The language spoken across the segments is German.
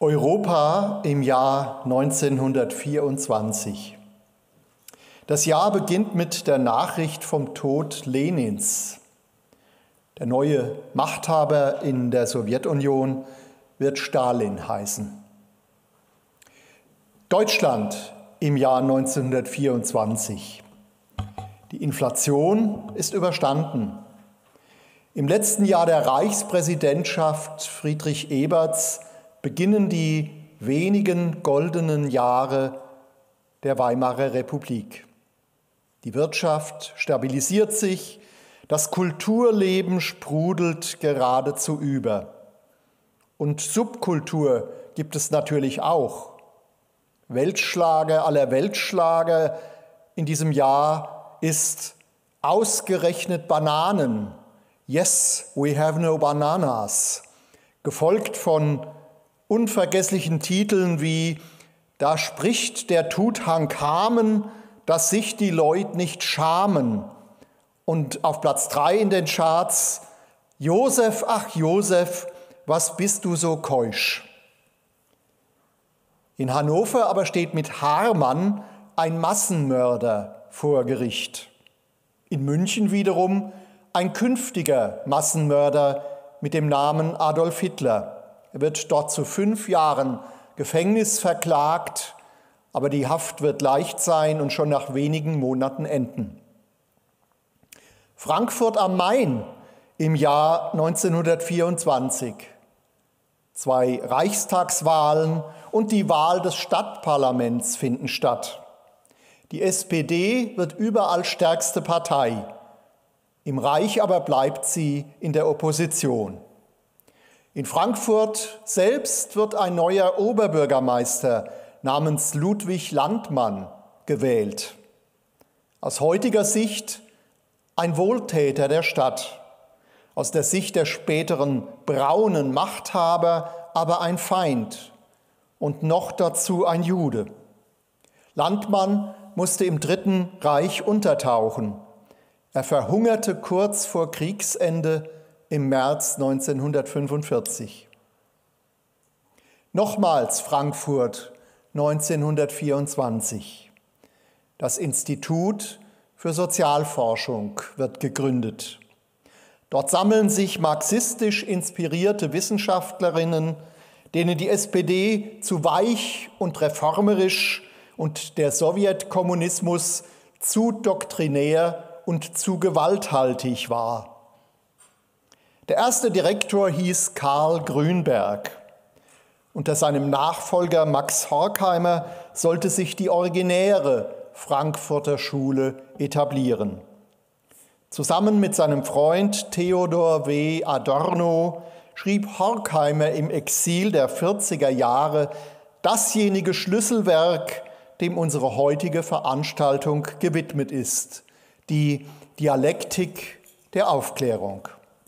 Europa im Jahr 1924. Das Jahr beginnt mit der Nachricht vom Tod Lenins. Der neue Machthaber in der Sowjetunion wird Stalin heißen. Deutschland im Jahr 1924. Die Inflation ist überstanden. Im letzten Jahr der Reichspräsidentschaft Friedrich Eberts beginnen die wenigen goldenen Jahre der Weimarer Republik. Die Wirtschaft stabilisiert sich, das Kulturleben sprudelt geradezu über. Und Subkultur gibt es natürlich auch. Weltschlager aller Weltschlager in diesem Jahr ist ausgerechnet Bananen. Yes, we have no bananas. Gefolgt von unvergesslichen Titeln wie Da spricht der Tutanchamen, dass sich die Leut nicht schamen. Und auf Platz 3 in den Charts Josef, ach Josef, was bist du so keusch? In Hannover aber steht mit Haarmann ein Massenmörder vor Gericht. In München wiederum ein künftiger Massenmörder mit dem Namen Adolf Hitler. Er wird dort zu 5 Jahren Gefängnis verklagt, aber die Haft wird leicht sein und schon nach wenigen Monaten enden. Frankfurt am Main im Jahr 1924. 2 Reichstagswahlen und die Wahl des Stadtparlaments finden statt. Die SPD wird überall stärkste Partei. Im Reich aber bleibt sie in der Opposition. In Frankfurt selbst wird ein neuer Oberbürgermeister namens Ludwig Landmann gewählt. Aus heutiger Sicht ein Wohltäter der Stadt, aus der Sicht der späteren braunen Machthaber aber ein Feind und noch dazu ein Jude. Landmann musste im Dritten Reich untertauchen. Er verhungerte kurz vor Kriegsende im März 1945. Nochmals Frankfurt 1924. Das Institut für Sozialforschung wird gegründet. Dort sammeln sich marxistisch inspirierte Wissenschaftlerinnen, denen die SPD zu weich und reformerisch und der Sowjetkommunismus zu doktrinär und zu gewalthaltig war. Der erste Direktor hieß Karl Grünberg. Unter seinem Nachfolger Max Horkheimer sollte sich die originäre Frankfurter Schule etablieren. Zusammen mit seinem Freund Theodor W. Adorno schrieb Horkheimer im Exil der 40er Jahre dasjenige Schlüsselwerk, dem unsere heutige Veranstaltung gewidmet ist, die Dialektik der Aufklärung.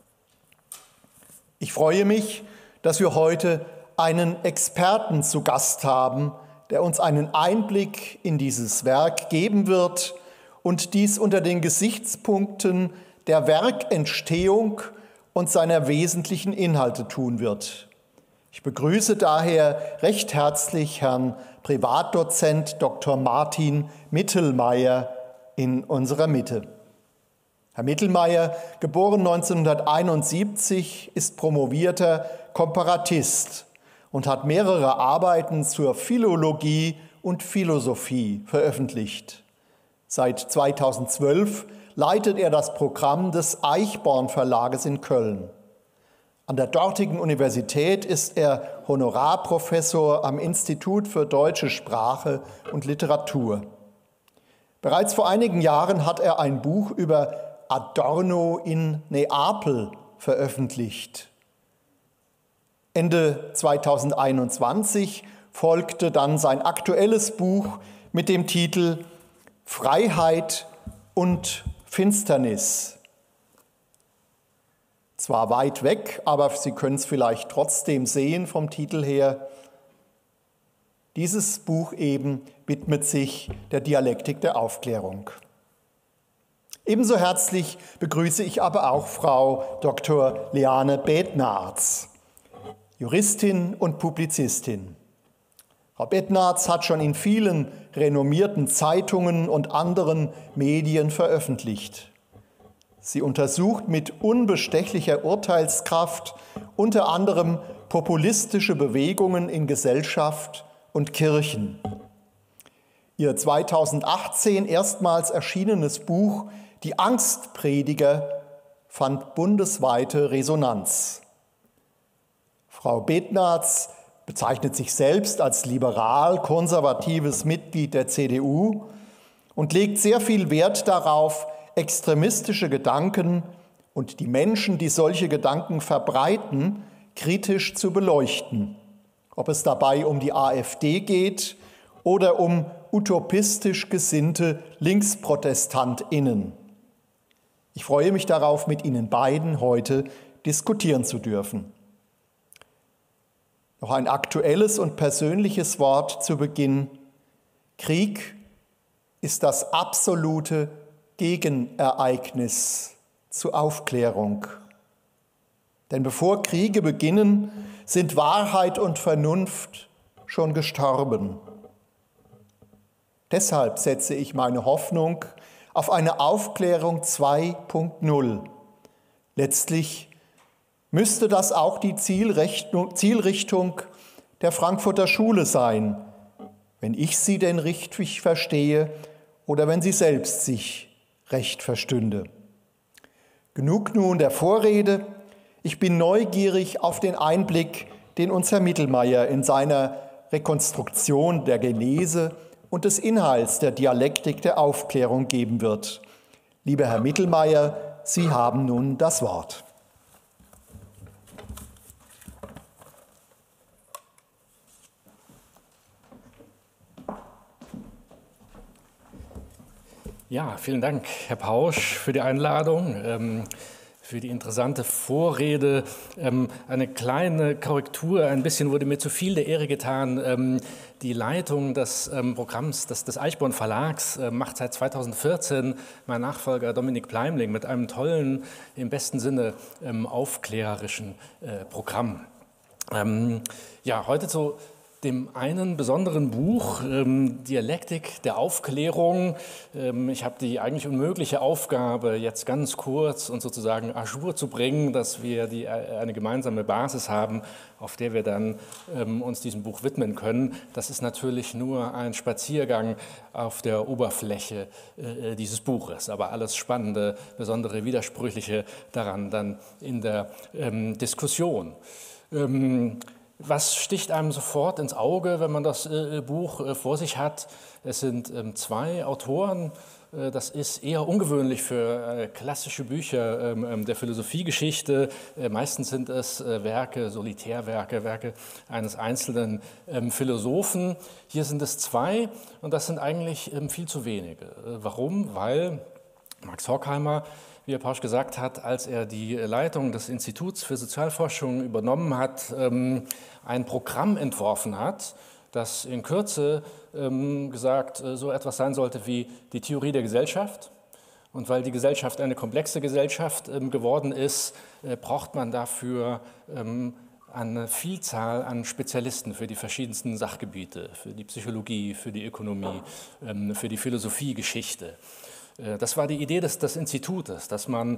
Ich freue mich, dass wir heute einen Experten zu Gast haben, der uns einen Einblick in dieses Werk geben wird und dies unter den Gesichtspunkten der Werkentstehung und seiner wesentlichen Inhalte tun wird. Ich begrüße daher recht herzlich Herrn Privatdozent Dr. Martin Mittelmeier in unserer Mitte. Herr Mittelmeier, geboren 1971, ist promovierter Komparatist und hat mehrere Arbeiten zur Philologie und Philosophie veröffentlicht. Seit 2012 leitet er das Programm des Eichborn Verlages in Köln. An der dortigen Universität ist er Honorarprofessor am Institut für Deutsche Sprache und Literatur. Bereits vor einigen Jahren hat er ein Buch über Adorno in Neapel veröffentlicht. Ende 2021 folgte dann sein aktuelles Buch mit dem Titel Freiheit und Finsternis. Zwar weit weg, aber Sie können es vielleicht trotzdem sehen vom Titel her. Dieses Buch eben widmet sich der Dialektik der Aufklärung. Ebenso herzlich begrüße ich aber auch Frau Dr. Liane Bednarz, Juristin und Publizistin. Frau Bednarz hat schon in vielen renommierten Zeitungen und anderen Medien veröffentlicht. Sie untersucht mit unbestechlicher Urteilskraft unter anderem populistische Bewegungen in Gesellschaft und Kirchen. Ihr 2018 erstmals erschienenes Buch »Die Angstprediger« fand bundesweite Resonanz. Frau Bednarz bezeichnet sich selbst als liberal-konservatives Mitglied der CDU und legt sehr viel Wert darauf, extremistische Gedanken und die Menschen, die solche Gedanken verbreiten, kritisch zu beleuchten. Ob es dabei um die AfD geht oder um utopistisch gesinnte LinksprotestantInnen. Ich freue mich darauf, mit Ihnen beiden heute diskutieren zu dürfen. Noch ein aktuelles und persönliches Wort zu Beginn. Krieg ist das absolute Gegenereignis zur Aufklärung. Denn bevor Kriege beginnen, sind Wahrheit und Vernunft schon gestorben. Deshalb setze ich meine Hoffnung auf eine Aufklärung 2.0. Letztlich müsste das auch die Zielrichtung der Frankfurter Schule sein, wenn ich sie denn richtig verstehe oder wenn sie selbst sich recht verstünde. Genug nun der Vorrede. Ich bin neugierig auf den Einblick, den uns Herr Mittelmeier in seiner Rekonstruktion der Genese und des Inhalts der Dialektik der Aufklärung geben wird. Lieber Herr Mittelmeier, Sie haben nun das Wort. Ja, vielen Dank, Herr Pausch, für die Einladung, für die interessante Vorrede. Eine kleine Korrektur, ein bisschen wurde mir zu viel der Ehre getan. Die Leitung des Programms des Eichborn Verlags macht seit 2014 mein Nachfolger Dominik Pleimling mit einem tollen, im besten Sinne aufklärerischen Programm. Ja, heute zu dem einen besonderen Buch, Dialektik der Aufklärung. Ich habe die eigentlich unmögliche Aufgabe, jetzt ganz kurz und sozusagen à jour zu bringen, dass wir eine gemeinsame Basis haben, auf der wir dann uns diesem Buch widmen können. Das ist natürlich nur ein Spaziergang auf der Oberfläche dieses Buches, aber alles Spannende, besondere, Widersprüchliche daran dann in der Diskussion. Was sticht einem sofort ins Auge, wenn man das Buch vor sich hat? Es sind zwei Autoren. Das ist eher ungewöhnlich für klassische Bücher der Philosophiegeschichte. Meistens sind es Werke, Solitärwerke, Werke eines einzelnen Philosophen. Hier sind es zwei und das sind eigentlich viel zu wenige. Warum? Weil Max Horkheimer, wie Herr Pausch gesagt hat, als er die Leitung des Instituts für Sozialforschung übernommen hat, ein Programm entworfen hat, das in Kürze gesagt so etwas sein sollte wie die Theorie der Gesellschaft. Und weil die Gesellschaft eine komplexe Gesellschaft geworden ist, braucht man dafür eine Vielzahl an Spezialisten für die verschiedensten Sachgebiete, für die Psychologie, für die Ökonomie, für die Philosophie, Geschichte. Das war die Idee des Institutes, dass man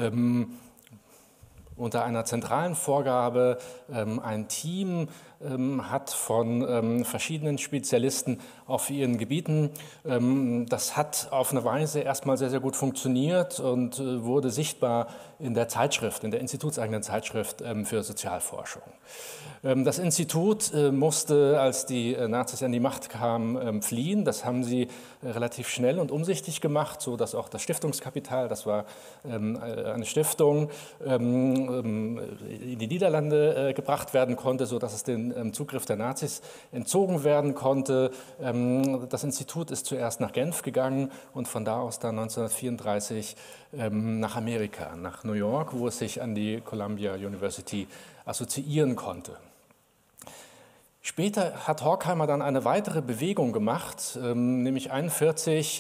unter einer zentralen Vorgabe ein Team hat von verschiedenen Spezialisten auf ihren Gebieten. Das hat auf eine Weise erstmal sehr, sehr gut funktioniert und wurde sichtbar in der Zeitschrift, in der institutseigenen Zeitschrift für Sozialforschung. Das Institut musste, als die Nazis an die Macht kamen, fliehen. Das haben sie relativ schnell und umsichtig gemacht, so dass auch das Stiftungskapital, das war eine Stiftung, in die Niederlande gebracht werden konnte, so dass es den Zugriff der Nazis entzogen werden konnte. Das Institut ist zuerst nach Genf gegangen und von da aus dann 1934 nach Amerika, nach New York, wo es sich an die Columbia University assoziieren konnte. Später hat Horkheimer dann eine weitere Bewegung gemacht, nämlich 1941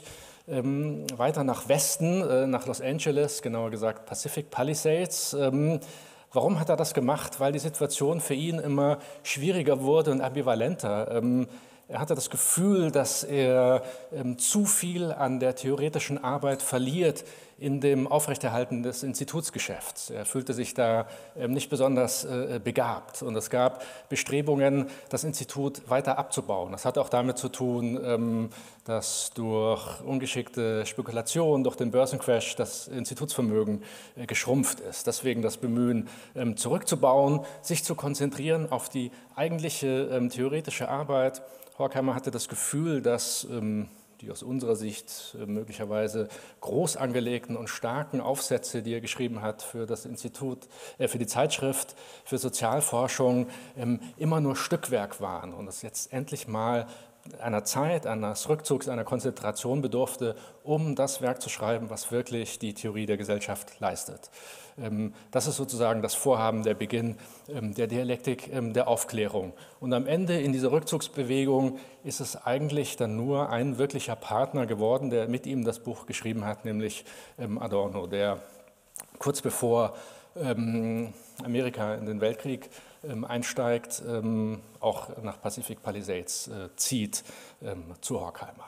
weiter nach Westen, nach Los Angeles, genauer gesagt Pacific Palisades, Warum hat er das gemacht? Weil die Situation für ihn immer schwieriger wurde und ambivalenter. Er hatte das Gefühl, dass er zu viel an der theoretischen Arbeit verliert in dem Aufrechterhalten des Institutsgeschäfts. Er fühlte sich da nicht besonders begabt und es gab Bestrebungen, das Institut weiter abzubauen. Das hat auch damit zu tun, dass durch ungeschickte Spekulation, durch den Börsencrash das Institutsvermögen geschrumpft ist. Deswegen das Bemühen, zurückzubauen, sich zu konzentrieren auf die eigentliche theoretische Arbeit. Horkheimer hatte das Gefühl, dass die aus unserer Sicht möglicherweise groß angelegten und starken Aufsätze, die er geschrieben hat für das Institut, für die Zeitschrift für Sozialforschung, immer nur Stückwerk waren und es jetzt endlich mal einer Zeit, eines Rückzugs, einer Konzentration bedurfte, um das Werk zu schreiben, was wirklich die Theorie der Gesellschaft leistet. Das ist sozusagen das Vorhaben, der Beginn der Dialektik der Aufklärung. Und am Ende in dieser Rückzugsbewegung ist es eigentlich dann nur ein wirklicher Partner geworden, der mit ihm das Buch geschrieben hat, nämlich Adorno, der kurz bevor Amerika in den Weltkrieg einsteigt, auch nach Pacific Palisades zieht zu Horkheimer.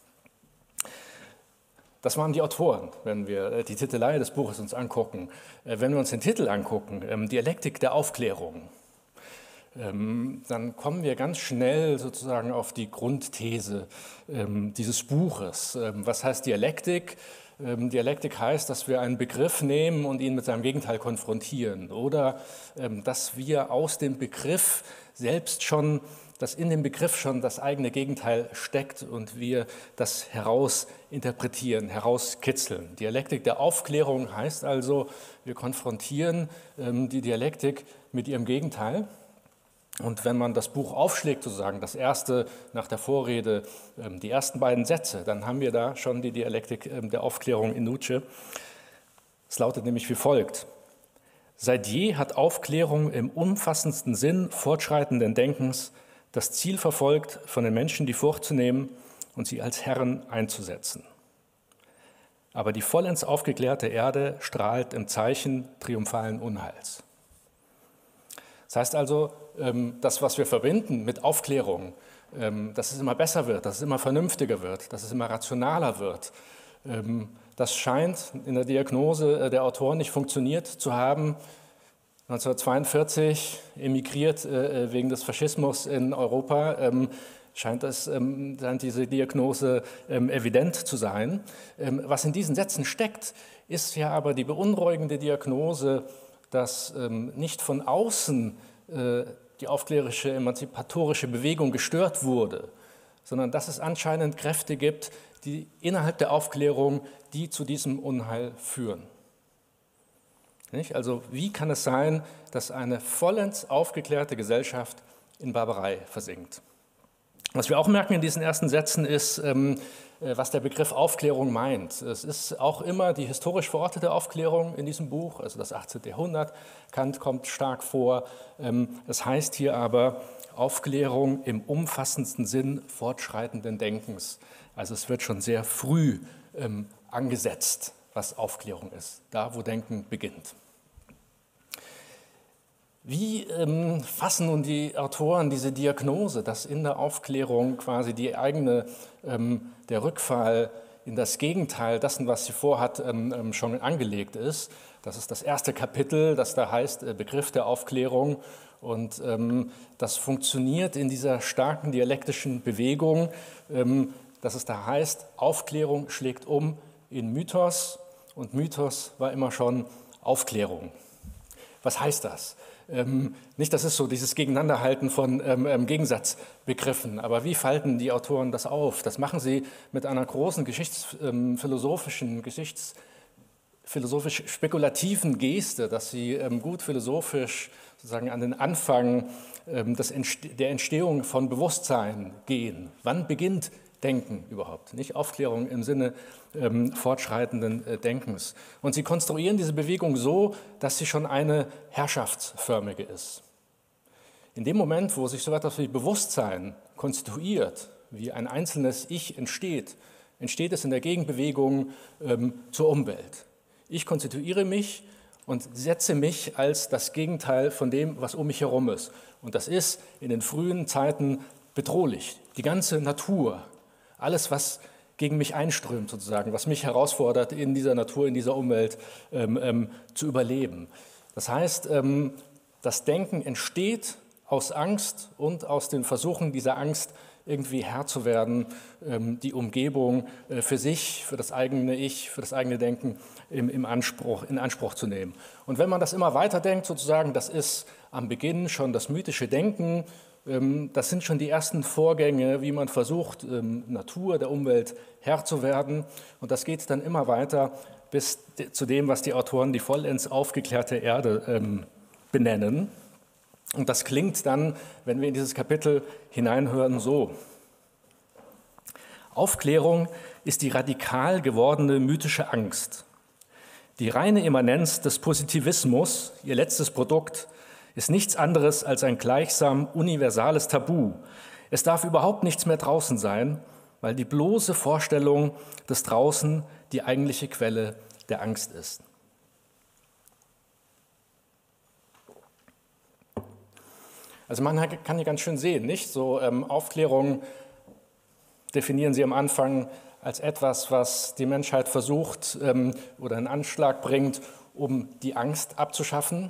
Das waren die Autoren, wenn wir die Titelei des Buches uns angucken. Wenn wir uns den Titel angucken, Dialektik der Aufklärung, dann kommen wir ganz schnell sozusagen auf die Grundthese dieses Buches. Was heißt Dialektik? Dialektik heißt, dass wir einen Begriff nehmen und ihn mit seinem Gegenteil konfrontieren oder dass wir aus dem Begriff selbst schon, dass in dem Begriff schon das eigene Gegenteil steckt und wir das herausinterpretieren, herauskitzeln. Dialektik der Aufklärung heißt also, wir konfrontieren die Dialektik mit ihrem Gegenteil. Und wenn man das Buch aufschlägt, sozusagen, das erste nach der Vorrede, die ersten beiden Sätze, dann haben wir da schon die Dialektik der Aufklärung in Nuce. Es lautet nämlich wie folgt: Seit je hat Aufklärung im umfassendsten Sinn fortschreitenden Denkens das Ziel verfolgt, von den Menschen die Furcht zu nehmen und sie als Herren einzusetzen. Aber die vollends aufgeklärte Erde strahlt im Zeichen triumphalen Unheils. Das heißt also, das, was wir verbinden mit Aufklärung, dass es immer besser wird, dass es immer vernünftiger wird, dass es immer rationaler wird, das scheint in der Diagnose der Autoren nicht funktioniert zu haben. 1942 emigriert wegen des Faschismus in Europa, scheint diese Diagnose evident zu sein. Was in diesen Sätzen steckt, ist ja aber die beunruhigende Diagnose, dass nicht von außen die aufklärerische, emanzipatorische Bewegung gestört wurde, sondern dass es anscheinend Kräfte gibt, die innerhalb der Aufklärung, die zu diesem Unheil führen. Nicht? Also wie kann es sein, dass eine vollends aufgeklärte Gesellschaft in Barbarei versinkt? Was wir auch merken in diesen ersten Sätzen ist, was der Begriff Aufklärung meint. Es ist auch immer die historisch verortete Aufklärung in diesem Buch, also das 18. Jahrhundert. Kant kommt stark vor. Das heißt hier aber Aufklärung im umfassendsten Sinn fortschreitenden Denkens. Also es wird schon sehr früh angesetzt, was Aufklärung ist, da wo Denken beginnt. Wie fassen nun die Autoren diese Diagnose, dass in der Aufklärung quasi die eigene, der Rückfall in das Gegenteil dessen, was sie vorhat, schon angelegt ist? Das ist das erste Kapitel, das da heißt Begriff der Aufklärung. Und das funktioniert in dieser starken dialektischen Bewegung, dass es da heißt, Aufklärung schlägt um in Mythos und Mythos war immer schon Aufklärung. Was heißt das? Nicht, das ist so dieses Gegeneinanderhalten von Gegensatzbegriffen, aber wie falten die Autoren das auf? Das machen sie mit einer großen philosophisch-spekulativen Geste, dass sie gut philosophisch sozusagen an den Anfang der Entstehung von Bewusstsein gehen. Wann beginnt Denken überhaupt? Nicht Aufklärung im Sinne fortschreitenden Denkens. Und sie konstruieren diese Bewegung so, dass sie schon eine herrschaftsförmige ist. In dem Moment, wo sich so etwas wie Bewusstsein konstituiert, wie ein einzelnes Ich entsteht, entsteht es in der Gegenbewegung zur Umwelt. Ich konstituiere mich und setze mich als das Gegenteil von dem, was um mich herum ist. Und das ist in den frühen Zeiten bedrohlich. Die ganze Natur, alles, was gegen mich einströmt sozusagen, was mich herausfordert, in dieser Natur, in dieser Umwelt zu überleben. Das heißt, das Denken entsteht aus Angst und aus den Versuchen dieser Angst, irgendwie Herr zu werden, die Umgebung für sich, für das eigene Ich, für das eigene Denken in Anspruch zu nehmen. Und wenn man das immer weiterdenkt, sozusagen, das ist am Beginn schon das mythische Denken, das sind schon die ersten Vorgänge, wie man versucht, Natur, der Umwelt Herr zu werden. Und das geht dann immer weiter bis zu dem, was die Autoren die vollends aufgeklärte Erde benennen. Und das klingt dann, wenn wir in dieses Kapitel hineinhören, so. Aufklärung ist die radikal gewordene mythische Angst. Die reine Immanenz des Positivismus, ihr letztes Produkt, ist nichts anderes als ein gleichsam universales Tabu. Es darf überhaupt nichts mehr draußen sein, weil die bloße Vorstellung des Draußen die eigentliche Quelle der Angst ist. Also man kann hier ganz schön sehen, nicht? So Aufklärung definieren sie am Anfang als etwas, was die Menschheit versucht oder einen Anschlag bringt, um die Angst abzuschaffen.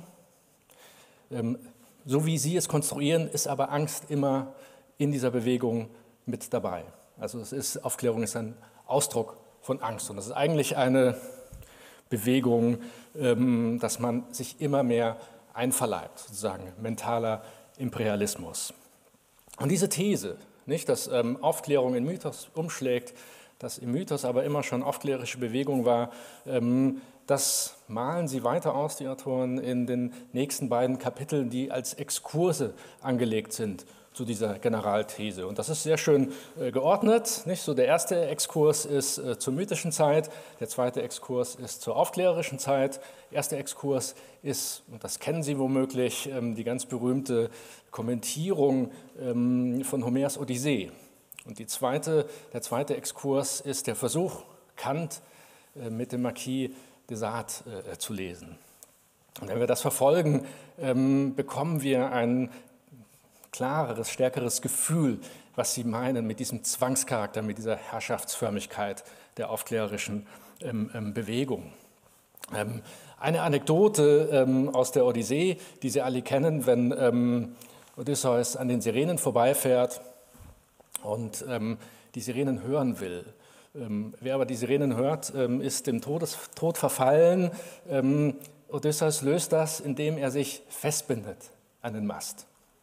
So wie sie es konstruieren, ist aber Angst immer in dieser Bewegung mit dabei. Also Aufklärung ist ein Ausdruck von Angst und das ist eigentlich eine Bewegung, dass man sich immer mehr einverleibt, sozusagen mentaler Imperialismus. Und diese These, nicht, dass Aufklärung in Mythos umschlägt, dass im Mythos aber immer schon aufklärerische Bewegung war, das malen sie weiter aus, die Autoren, in den nächsten beiden Kapiteln, die als Exkurse angelegt sind zu dieser Generalthese. Und das ist sehr schön geordnet. Nicht? So der erste Exkurs ist zur mythischen Zeit, der zweite Exkurs ist zur aufklärerischen Zeit. Der erste Exkurs ist, und das kennen Sie womöglich, die ganz berühmte Kommentierung von Homers Odyssee. Und der zweite Exkurs ist der Versuch, Kant mit dem Marquis de Sade zu lesen. Und wenn wir das verfolgen, bekommen wir ein klareres, stärkeres Gefühl, was sie meinen mit diesem Zwangscharakter, mit dieser Herrschaftsförmigkeit der aufklärerischen Bewegung. Eine Anekdote aus der Odyssee, die Sie alle kennen, wenn Odysseus an den Sirenen vorbeifährt und die Sirenen hören will. Wer aber die Sirenen hört, ist dem Tod verfallen. Odysseus löst das, indem er sich festbindet an den Mast.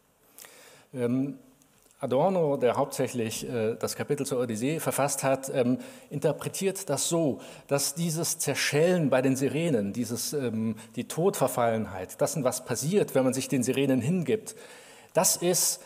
Adorno, der hauptsächlich das Kapitel zur Odyssee verfasst hat, interpretiert das so, dass dieses Zerschellen bei den Sirenen, die Todverfallenheit, das, was passiert, wenn man sich den Sirenen hingibt, das ist,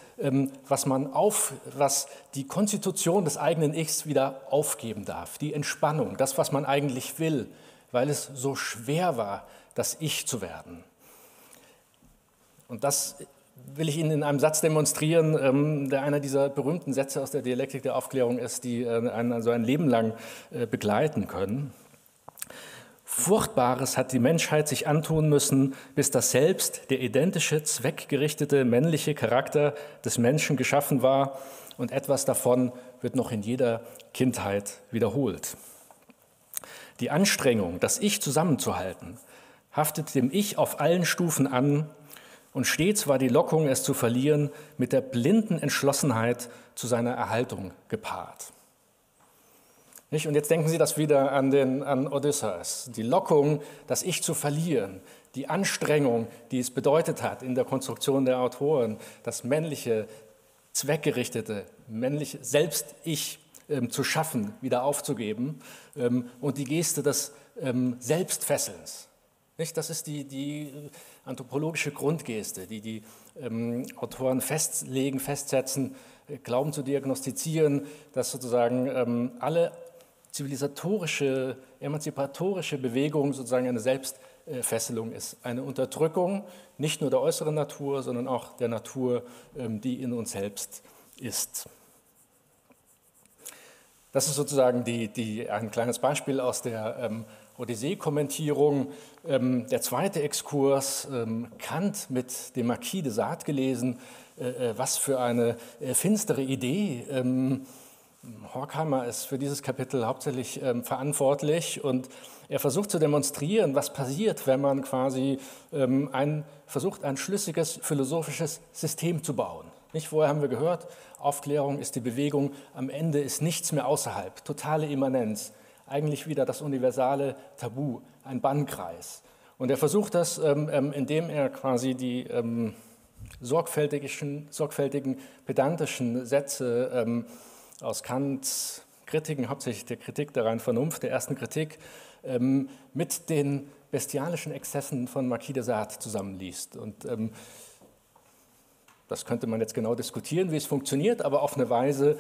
was die Konstitution des eigenen Ichs wieder aufgeben darf, die Entspannung, das, was man eigentlich will, weil es so schwer war, das Ich zu werden. Und das will ich Ihnen in einem Satz demonstrieren, der einer dieser berühmten Sätze aus der Dialektik der Aufklärung ist, die einen also ein Leben lang begleiten können. Furchtbares hat die Menschheit sich antun müssen, bis das Selbst, der identische, zweckgerichtete männliche Charakter des Menschen geschaffen war, und etwas davon wird noch in jeder Kindheit wiederholt. Die Anstrengung, das Ich zusammenzuhalten, haftet dem Ich auf allen Stufen an, und stets war die Lockung, es zu verlieren, mit der blinden Entschlossenheit zu seiner Erhaltung gepaart. Nicht? Und jetzt denken Sie das wieder an Odysseus. Die Lockung, das Ich zu verlieren, die Anstrengung, die es bedeutet hat in der Konstruktion der Autoren, das männliche, zweckgerichtete, männliche Selbst-Ich zu schaffen, wieder aufzugeben, und die Geste des Selbstfesselns. Nicht? Das ist die anthropologische Grundgeste, die Autoren festlegen, festsetzen, glauben zu diagnostizieren, dass sozusagen alle zivilisatorische, emanzipatorische Bewegung sozusagen eine Selbstfesselung ist, eine Unterdrückung nicht nur der äußeren Natur, sondern auch der Natur, die in uns selbst ist. Das ist sozusagen ein kleines Beispiel aus der Odyssee-Kommentierung. Der zweite Exkurs, Kant mit dem Marquis de Sade gelesen. Was für eine finstere Idee. Horkheimer ist für dieses Kapitel hauptsächlich verantwortlich und er versucht zu demonstrieren, was passiert, wenn man quasi versucht, ein schlüssiges philosophisches System zu bauen. Nicht, vorher haben wir gehört, Aufklärung ist die Bewegung, am Ende ist nichts mehr außerhalb, totale Immanenz, eigentlich wieder das universale Tabu, ein Bannkreis. Und er versucht das, indem er quasi die sorgfältigen, pedantischen Sätze aus Kants Kritiken, hauptsächlich der Kritik der reinen Vernunft, der ersten Kritik, mit den bestialischen Exzessen von Marquis de Sade zusammenliest. Und das könnte man jetzt genau diskutieren, wie es funktioniert, aber auf eine Weise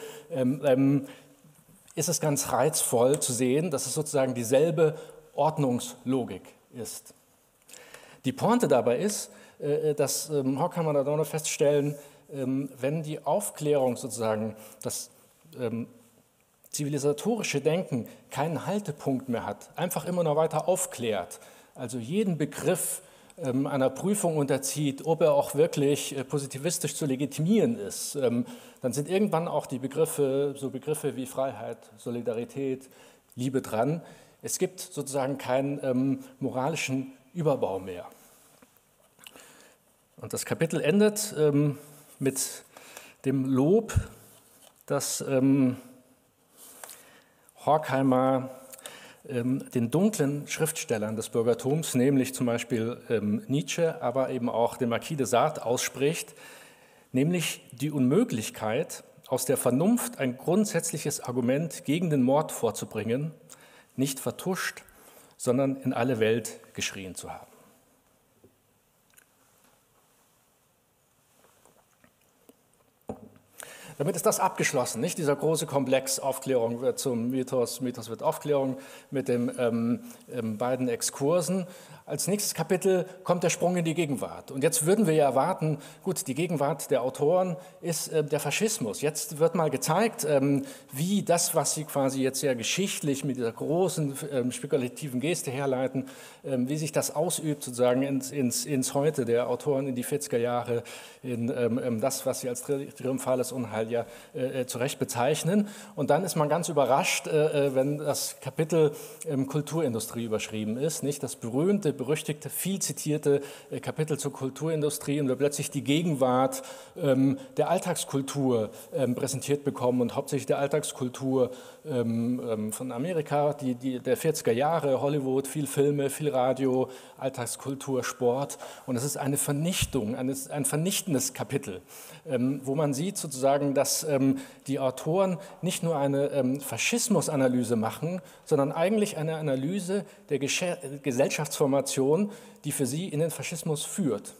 ist es ganz reizvoll zu sehen, dass es sozusagen dieselbe Ordnungslogik ist. Die Pointe dabei ist, dass Horkheimer und Adorno feststellen, wenn die Aufklärung sozusagen, das zivilisatorische Denken keinen Haltepunkt mehr hat, einfach immer noch weiter aufklärt, also jeden Begriff einer Prüfung unterzieht, ob er auch wirklich positivistisch zu legitimieren ist, dann sind irgendwann auch die Begriffe, so Begriffe wie Freiheit, Solidarität, Liebe dran. Es gibt sozusagen keinen moralischen Überbau mehr. Und das Kapitel endet mit dem Lob, das Horkheimer den dunklen Schriftstellern des Bürgertums, nämlich zum Beispiel Nietzsche, aber eben auch den Marquis de Sade ausspricht, nämlich die Unmöglichkeit, aus der Vernunft ein grundsätzliches Argument gegen den Mord vorzubringen, nicht vertuscht, sondern in alle Welt geschrien zu haben. Damit ist das abgeschlossen, nicht? Dieser große Komplex Aufklärung wird zum Mythos, Mythos wird Aufklärung mit den beiden Exkursen. Als nächstes Kapitel kommt der Sprung in die Gegenwart. Und jetzt würden wir ja erwarten, gut, die Gegenwart der Autoren ist der Faschismus. Jetzt wird mal gezeigt, wie das, was sie quasi jetzt sehr geschichtlich mit dieser großen spekulativen Geste herleiten, wie sich das ausübt sozusagen ins Heute der Autoren, in die 40er Jahre, in das, was sie als triumphales Unheil ja zu Recht bezeichnen. Und dann ist man ganz überrascht, wenn das Kapitel Kulturindustrie überschrieben ist, nicht? Das berüchtigte, viel zitierte Kapitel zur Kulturindustrie und wir plötzlich die Gegenwart der Alltagskultur präsentiert bekommen und hauptsächlich der Alltagskultur von Amerika, der 40er Jahre, Hollywood, viel Filme, viel Radio, Alltagskultur, Sport und es ist eine Vernichtung, ein vernichtendes Kapitel, wo man sieht sozusagen, dass die Autoren nicht nur eine Faschismusanalyse machen, sondern eigentlich eine Analyse der Gesellschaftsformation, die für sie in den Faschismus führt.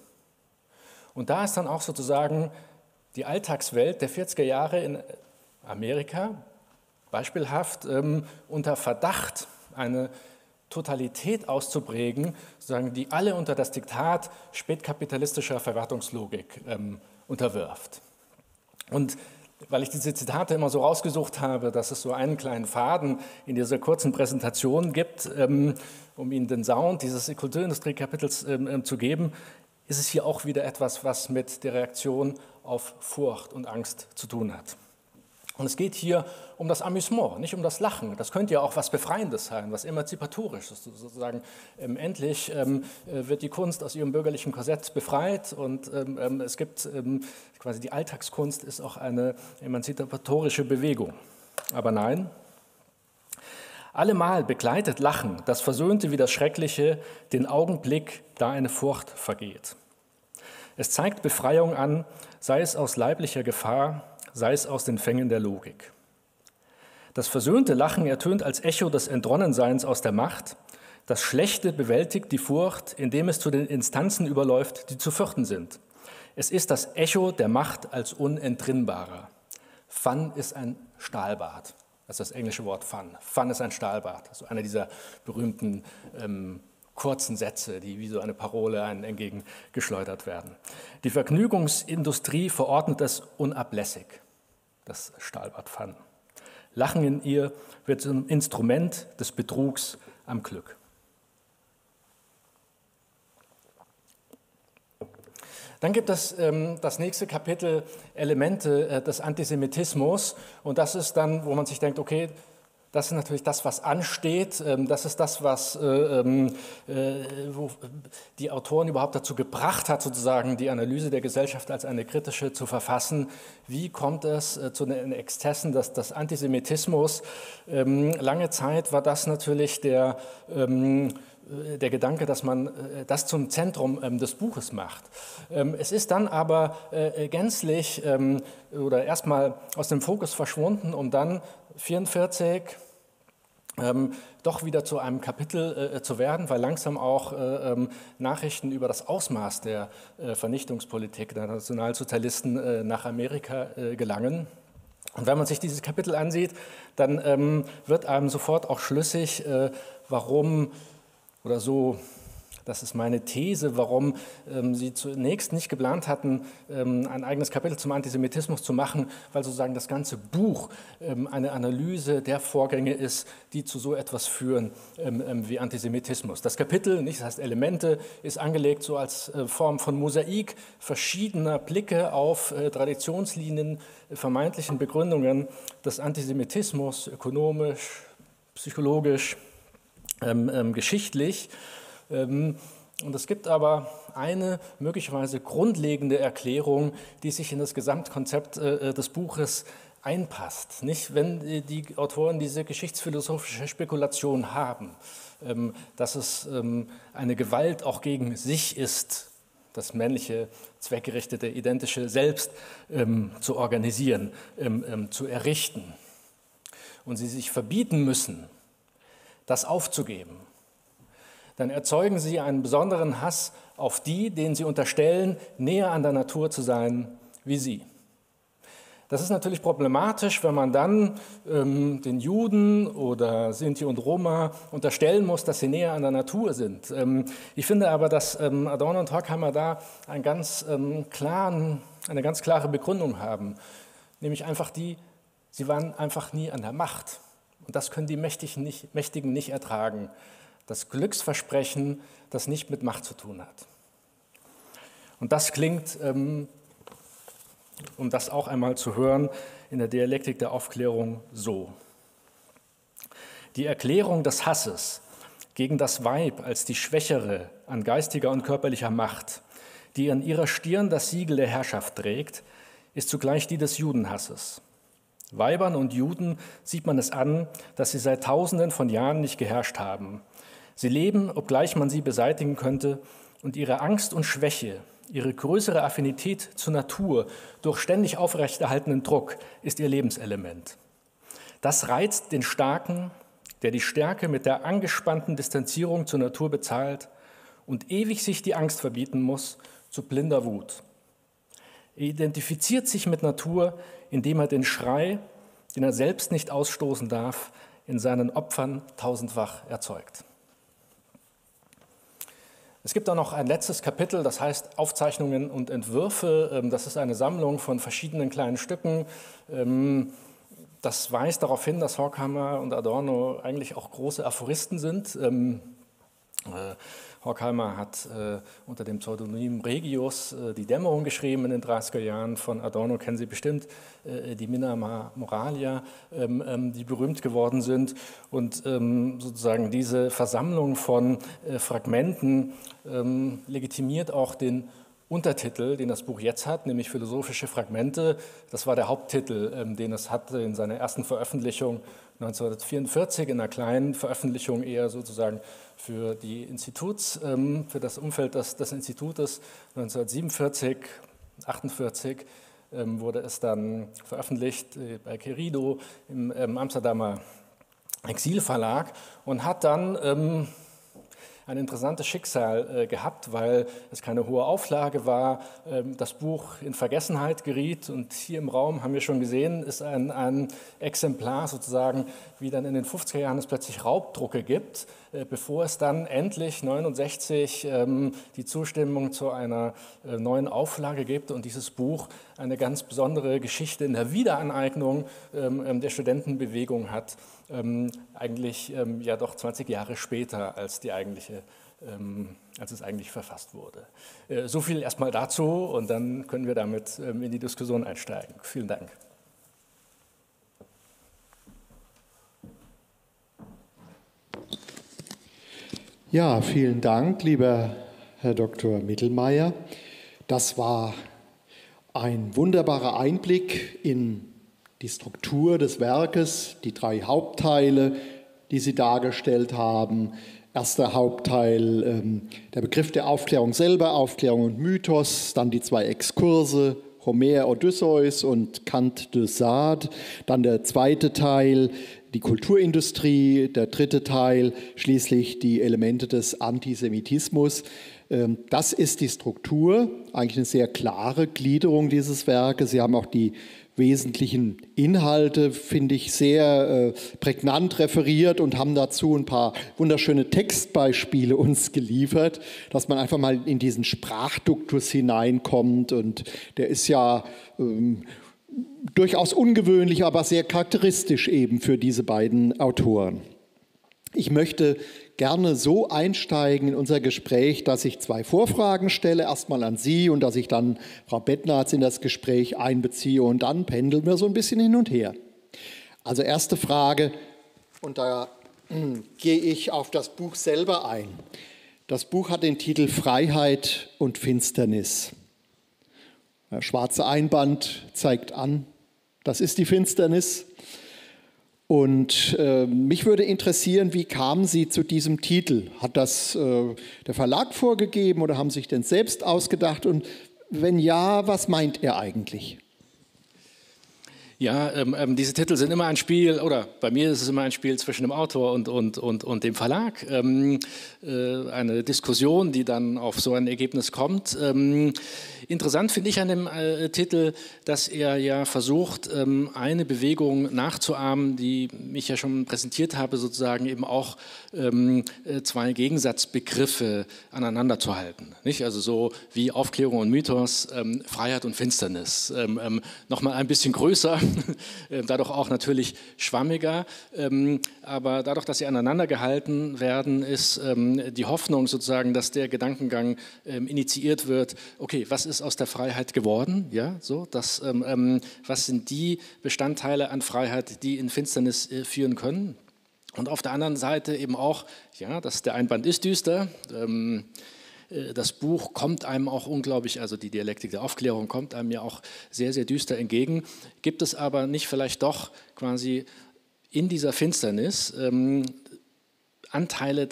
Und da ist dann auch sozusagen die Alltagswelt der 40er Jahre in Amerika beispielhaft unter Verdacht, eine Totalität auszuprägen, sozusagen, die alle unter das Diktat spätkapitalistischer Verwertungslogik unterwirft. Und weil ich diese Zitate immer so rausgesucht habe, dass es so einen kleinen Faden in dieser kurzen Präsentation gibt, um Ihnen den Sound dieses Kulturindustrie-Kapitels zu geben, ist es hier auch wieder etwas, was mit der Reaktion auf Furcht und Angst zu tun hat. Und es geht hier um das Amüsement, nicht um das Lachen. Das könnte ja auch was Befreiendes sein, was Emanzipatorisches. Sozusagen, endlich wird die Kunst aus ihrem bürgerlichen Korsett befreit und es gibt quasi die Alltagskunst ist auch eine emanzipatorische Bewegung. Aber nein, allemal begleitet Lachen, das Versöhnte wie das Schreckliche, den Augenblick, da eine Furcht vergeht. Es zeigt Befreiung an, sei es aus leiblicher Gefahr, sei es aus den Fängen der Logik. Das versöhnte Lachen ertönt als Echo des Entronnenseins aus der Macht. Das Schlechte bewältigt die Furcht, indem es zu den Instanzen überläuft, die zu fürchten sind. Es ist das Echo der Macht als unentrinnbarer. Fun ist ein Stahlbad. Das ist das englische Wort Fun. Fun ist ein Stahlbad. Also einer dieser berühmten kurzen Sätze, die wie so eine Parole einem entgegengeschleudert werden. Die Vergnügungsindustrie verordnet es unablässig, das Stahlbad Fun. Lachen in ihr wird zum Instrument des Betrugs am Glück. Dann gibt es das nächste Kapitel, Elemente des Antisemitismus. Und das ist dann, wo man sich denkt, okay, das ist natürlich das, was ansteht. Das ist das, was wo die Autoren überhaupt dazu gebracht hat, sozusagen die Analyse der Gesellschaft als eine kritische zu verfassen. Wie kommt es zu den Exzessen des Antisemitismus? Lange Zeit war das natürlich der Gedanke, dass man das zum Zentrum des Buches macht. Es ist dann aber gänzlich oder erstmal aus dem Fokus verschwunden, um dann 1944 doch wieder zu einem Kapitel zu werden, weil langsam auch Nachrichten über das Ausmaß der Vernichtungspolitik der Nationalsozialisten nach Amerika gelangen. Und wenn man sich dieses Kapitel ansieht, dann wird einem sofort auch schlüssig, warum oder so, das ist meine These, warum Sie zunächst nicht geplant hatten, ein eigenes Kapitel zum Antisemitismus zu machen, weil sozusagen das ganze Buch eine Analyse der Vorgänge ist, die zu so etwas führen wie Antisemitismus. Das Kapitel, das heißt Elemente, ist angelegt so als Form von Mosaik verschiedener Blicke auf Traditionslinien, vermeintlichen Begründungen des Antisemitismus, ökonomisch, psychologisch, geschichtlich. Und es gibt aber eine möglicherweise grundlegende Erklärung, die sich in das Gesamtkonzept des Buches einpasst. Nicht, wenn die Autoren diese geschichtsphilosophische Spekulation haben, dass es eine Gewalt auch gegen sich ist, das männliche, zweckgerichtete, identische Selbst zu organisieren, zu errichten. Und sie sich verbieten müssen, das aufzugeben. Dann erzeugen sie einen besonderen Hass auf die, denen sie unterstellen, näher an der Natur zu sein wie sie. Das ist natürlich problematisch, wenn man dann den Juden oder Sinti und Roma unterstellen muss, dass sie näher an der Natur sind. Ich finde aber, dass Adorno und Horkheimer da eine ganz klare Begründung haben, nämlich einfach sie waren einfach nie an der Macht. Und das können die Mächtigen nicht ertragen. Das Glücksversprechen, das nicht mit Macht zu tun hat. Und das klingt, um das auch einmal zu hören, in der Dialektik der Aufklärung so. Die Erklärung des Hasses gegen das Weib als die Schwächere an geistiger und körperlicher Macht, die an ihrer Stirn das Siegel der Herrschaft trägt, ist zugleich die des Judenhasses. Weibern und Juden sieht man es an, dass sie seit Tausenden von Jahren nicht geherrscht haben. Sie leben, obgleich man sie beseitigen könnte, und ihre Angst und Schwäche, ihre größere Affinität zur Natur durch ständig aufrechterhaltenen Druck ist ihr Lebenselement. Das reizt den Starken, der die Stärke mit der angespannten Distanzierung zur Natur bezahlt und ewig sich die Angst verbieten muss, zu blinder Wut. Er identifiziert sich mit Natur, indem er den Schrei, den er selbst nicht ausstoßen darf, in seinen Opfern tausendfach erzeugt. Es gibt auch noch ein letztes Kapitel, das heißt Aufzeichnungen und Entwürfe. Das ist eine Sammlung von verschiedenen kleinen Stücken. Das weist darauf hin, dass Horkheimer und Adorno eigentlich auch große Aphoristen sind. Horkheimer hat unter dem Pseudonym Regius die Dämmerung geschrieben in den 30er Jahren. Von Adorno kennen Sie bestimmt die Minima Moralia, die berühmt geworden sind. Und sozusagen diese Versammlung von Fragmenten legitimiert auch den Untertitel, den das Buch jetzt hat, nämlich Philosophische Fragmente. Das war der Haupttitel, den es hatte in seiner ersten Veröffentlichung 1944, in einer kleinen Veröffentlichung eher sozusagen für die für das Umfeld des Institutes. 1947, 1948 wurde es dann veröffentlicht bei Querido im Amsterdamer Exilverlag und hat dann ein interessantes Schicksal gehabt, weil es keine hohe Auflage war, das Buch in Vergessenheit geriet und hier im Raum, haben wir schon gesehen, ist ein Exemplar sozusagen, wie dann in den 50er Jahren es plötzlich Raubdrucke gibt, bevor es dann endlich 1969 die Zustimmung zu einer neuen Auflage gibt und dieses Buch eine ganz besondere Geschichte in der Wiederaneignung der Studentenbewegung hat, eigentlich ja doch 20 Jahre später als die eigentliche als es eigentlich verfasst wurde. So viel erstmal dazu und dann können wir damit in die Diskussion einsteigen. Vielen Dank. Ja, vielen Dank, lieber Herr Dr. Mittelmeier. Das war ein wunderbarer Einblick in die Struktur des Werkes, die 3 Hauptteile, die Sie dargestellt haben. Erster Hauptteil, der Begriff der Aufklärung selber, Aufklärung und Mythos, dann die 2 Exkurse, Homer, Odysseus und Kant de Sade, dann der zweite Teil, die Kulturindustrie, der dritte Teil, schließlich die Elemente des Antisemitismus. Das ist die Struktur, eigentlich eine sehr klare Gliederung dieses Werkes. Sie haben auch die wesentlichen Inhalte, finde ich, sehr prägnant referiert und haben dazu ein paar wunderschöne Textbeispiele uns geliefert, dass man einfach mal in diesen Sprachduktus hineinkommt. Und der ist ja durchaus ungewöhnlich, aber sehr charakteristisch eben für diese beiden Autoren. Ich möchte gerne so einsteigen in unser Gespräch, dass ich 2 Vorfragen stelle, erstmal an Sie und dass ich dann Frau Bettnarz in das Gespräch einbeziehe und dann pendeln wir so ein bisschen hin und her. Also erste Frage, und da gehe ich auf das Buch selber ein. Das Buch hat den Titel Freiheit und Finsternis. Der schwarze Einband zeigt an, das ist die Finsternis. Und mich würde interessieren, wie kamen Sie zu diesem Titel? Hat das der Verlag vorgegeben oder haben Sie sich denn selbst ausgedacht? Und wenn ja, was meint er eigentlich? Ja, diese Titel sind immer ein Spiel, oder bei mir ist es immer ein Spiel zwischen dem Autor und dem Verlag. Eine Diskussion, die dann auf so ein Ergebnis kommt. Interessant finde ich an dem Titel, dass er ja versucht, eine Bewegung nachzuahmen, die ich ja schon präsentiert habe, sozusagen eben auch 2 Gegensatzbegriffe aneinander zu halten. Nicht? Also so wie Aufklärung und Mythos, Freiheit und Finsternis. Nochmal ein bisschen größer. Dadurch auch natürlich schwammiger, aber dadurch, dass sie aneinander gehalten werden, ist die Hoffnung sozusagen, dass der Gedankengang initiiert wird, okay, was ist aus der Freiheit geworden? Ja, so, was sind die Bestandteile an Freiheit, die in Finsternis führen können? Und auf der anderen Seite eben auch, ja, der Einband ist düster, das Buch kommt einem auch unglaublich, also die Dialektik der Aufklärung kommt einem ja auch sehr, sehr düster entgegen. Gibt es aber nicht vielleicht doch quasi in dieser Finsternis Anteile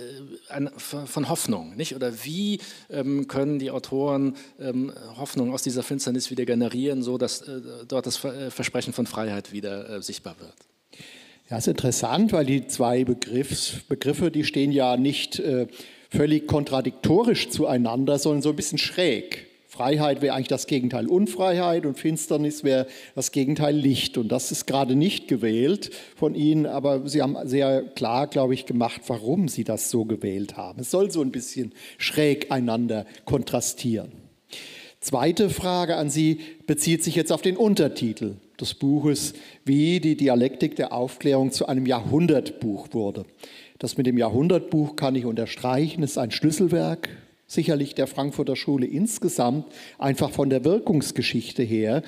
von Hoffnung, nicht? Oder wie können die Autoren Hoffnung aus dieser Finsternis wieder generieren, so dass dort das Versprechen von Freiheit wieder sichtbar wird? Ja, ist interessant, weil die 2 Begriffe, die stehen ja nicht völlig kontradiktorisch zueinander, sondern so ein bisschen schräg. Freiheit wäre eigentlich das Gegenteil Unfreiheit und Finsternis wäre das Gegenteil Licht. Und das ist gerade nicht gewählt von Ihnen, aber Sie haben sehr klar, glaube ich, gemacht, warum Sie das so gewählt haben. Es soll so ein bisschen schräg einander kontrastieren. Zweite Frage an Sie bezieht sich jetzt auf den Untertitel des Buches, wie die Dialektik der Aufklärung zu einem Jahrhundertbuch wurde. Das mit dem Jahrhundertbuch kann ich unterstreichen, ist ein Schlüsselwerk, sicherlich der Frankfurter Schule insgesamt, einfach von der Wirkungsgeschichte her.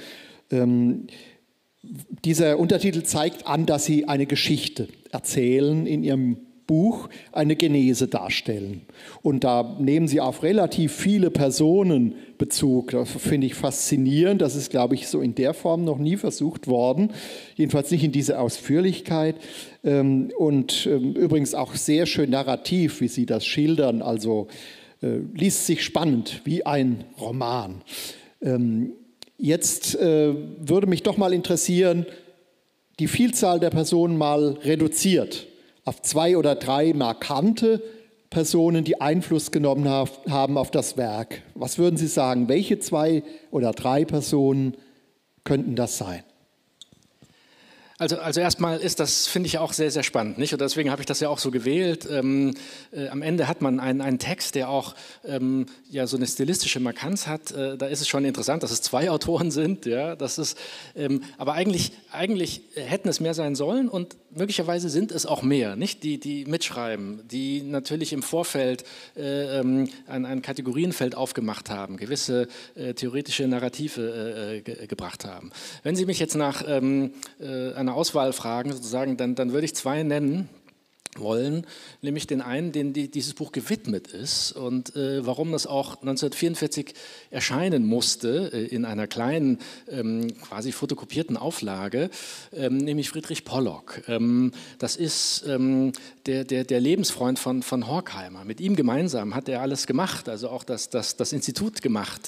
Dieser Untertitel zeigt an, dass Sie eine Geschichte erzählen in Ihrem Buch, eine Genese darstellen. Und da nehmen Sie auf relativ viele Personen Bezug. Das finde ich faszinierend. Das ist, glaube ich, so in der Form noch nie versucht worden. Jedenfalls nicht in dieser Ausführlichkeit. Und übrigens auch sehr schön narrativ, wie Sie das schildern. Also liest sich spannend wie ein Roman. Jetzt würde mich doch mal interessieren, die Vielzahl der Personen mal reduziert auf 2 oder 3 markante Personen, die Einfluss genommen haben auf das Werk. Was würden Sie sagen, welche 2 oder 3 Personen könnten das sein? Also erstmal ist das, finde ich, auch sehr, sehr spannend, nicht? Und deswegen habe ich das ja auch so gewählt. Am Ende hat man einen Text, der auch ja, so eine stilistische Markanz hat. Da ist es schon interessant, dass es 2 Autoren sind. Ja? Das ist, aber eigentlich hätten es mehr sein sollen und möglicherweise sind es auch mehr, nicht? Die mitschreiben, die natürlich im Vorfeld ein Kategorienfeld aufgemacht haben, gewisse theoretische Narrative gebracht haben. Wenn Sie mich jetzt nach einer Auswahl fragen, sozusagen, dann würde ich 2 nennen wollen, nämlich den einen, den dieses Buch gewidmet ist und warum das auch 1944 erscheinen musste in einer kleinen, quasi fotokopierten Auflage, nämlich Friedrich Pollock. Das ist der Lebensfreund von Horkheimer. Mit ihm gemeinsam hat er alles gemacht, also auch das Institut gemacht.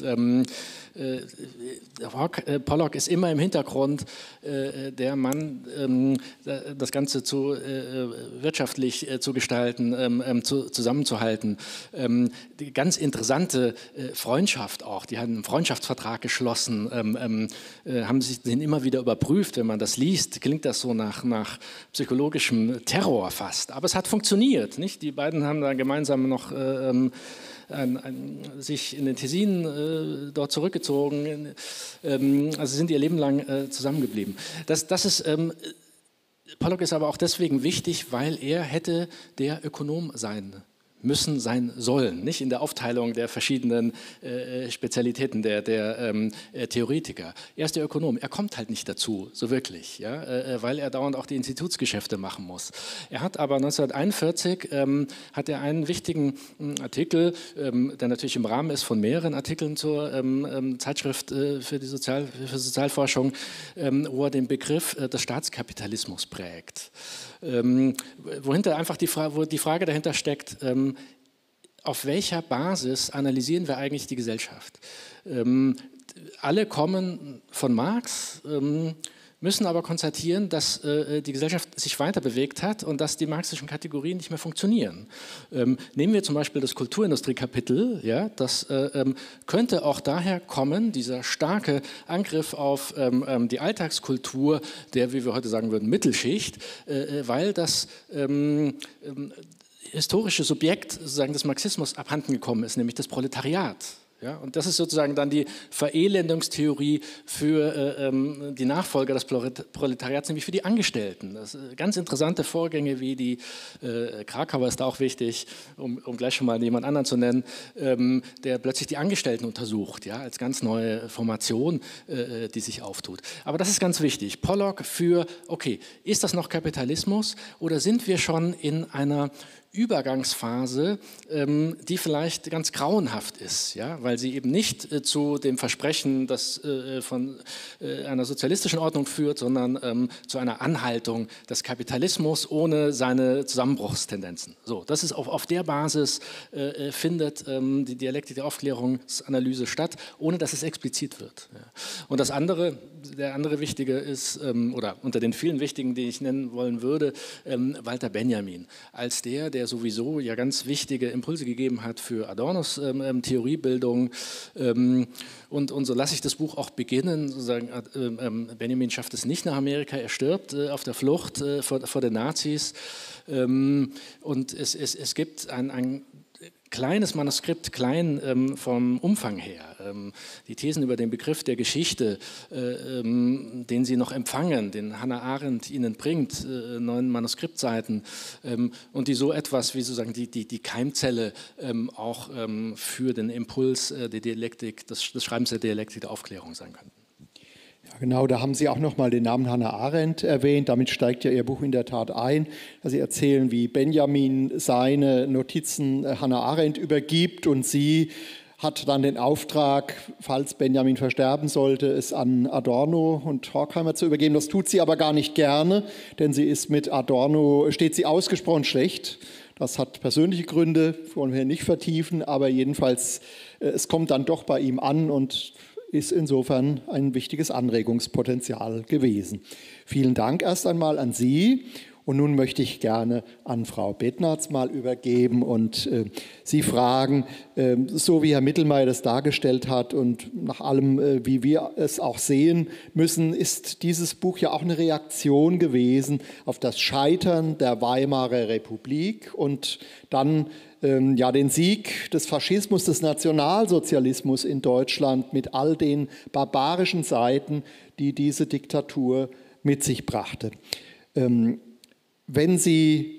Pollock ist immer im Hintergrund der Mann, das Ganze zu wirtschaftlich zu gestalten, zusammenzuhalten. Die ganz interessante Freundschaft auch, die haben einen Freundschaftsvertrag geschlossen, haben den immer wieder überprüft, wenn man das liest, klingt das so nach psychologischem Terror fast, aber es hat funktioniert, nicht? Die beiden haben da gemeinsam noch sich in den Tessinen dort zurückgezogen, also sind ihr Leben lang zusammengeblieben. Pollock ist aber auch deswegen wichtig, weil er hätte der Ökonom sein sollen, nicht in der Aufteilung der verschiedenen Spezialitäten der Theoretiker. Er ist der Ökonom, er kommt halt nicht dazu, so wirklich, ja, weil er dauernd auch die Institutsgeschäfte machen muss. Er hat aber 1941 hat er einen wichtigen Artikel, der natürlich im Rahmen ist von mehreren Artikeln zur Zeitschrift für Sozialforschung, wo er den Begriff des Staatskapitalismus prägt. Wohinter einfach die Frage dahinter steckt, auf welcher Basis analysieren wir eigentlich die Gesellschaft? Alle kommen von Marx, müssen aber konstatieren, dass die Gesellschaft sich weiter bewegt hat und dass die marxischen Kategorien nicht mehr funktionieren. Nehmen wir zum Beispiel das Kulturindustriekapitel, ja, das könnte auch daher kommen, dieser starke Angriff auf die Alltagskultur der, wie wir heute sagen würden, Mittelschicht, weil das historische Subjekt sozusagen des Marxismus abhanden gekommen ist, nämlich das Proletariat. Ja, und das ist sozusagen dann die Verelendungstheorie für die Nachfolger des Proletariats, nämlich für die Angestellten. Das sind ganz interessante Vorgänge wie die, Krakauer ist da auch wichtig, um gleich schon mal jemand anderen zu nennen, der plötzlich die Angestellten untersucht, ja, als ganz neue Formation, die sich auftut. Aber das ist ganz wichtig. Pollock okay, ist das noch Kapitalismus oder sind wir schon in einer Übergangsphase, die vielleicht ganz grauenhaft ist, ja, weil sie eben nicht zu dem Versprechen, das von einer sozialistischen Ordnung führt, sondern zu einer Anhaltung des Kapitalismus ohne seine Zusammenbruchstendenzen. So, das ist auf der Basis findet die Dialektik der Aufklärungsanalyse statt, ohne dass es explizit wird. Ja. Und der andere wichtige ist, oder unter den vielen wichtigen, die ich nennen wollen würde, Walter Benjamin, als der sowieso ja ganz wichtige Impulse gegeben hat für Adornos Theoriebildung. Und so lasse ich das Buch auch beginnen. Sozusagen, Benjamin schafft es nicht nach Amerika, er stirbt auf der Flucht vor den Nazis. Und es gibt ein kleines Manuskript, klein vom Umfang her, die Thesen über den Begriff der Geschichte, den sie noch empfangen, den Hannah Arendt ihnen bringt, 9 Manuskriptseiten, und die so etwas wie sozusagen die Keimzelle auch für den Impuls der Dialektik, des Schreibens der Dialektik der Aufklärung sein können. Ja, genau, da haben Sie auch nochmal den Namen Hannah Arendt erwähnt. Damit steigt ja Ihr Buch in der Tat ein. Sie erzählen, wie Benjamin seine Notizen Hannah Arendt übergibt und sie hat dann den Auftrag, falls Benjamin versterben sollte, es an Adorno und Horkheimer zu übergeben. Das tut sie aber gar nicht gerne, denn sie ist mit Adorno, steht sie ausgesprochen schlecht. Das hat persönliche Gründe, wollen wir nicht vertiefen, aber jedenfalls, es kommt dann doch bei ihm an und ist insofern ein wichtiges Anregungspotenzial gewesen. Vielen Dank erst einmal an Sie. Und nun möchte ich gerne an Frau Bednarz mal übergeben und Sie fragen, so wie Herr Mittelmeier das dargestellt hat und nach allem, wie wir es auch sehen müssen, ist dieses Buch ja auch eine Reaktion gewesen auf das Scheitern der Weimarer Republik und dann ja, den Sieg des Faschismus, des Nationalsozialismus in Deutschland mit all den barbarischen Seiten, die diese Diktatur mit sich brachte. Wenn Sie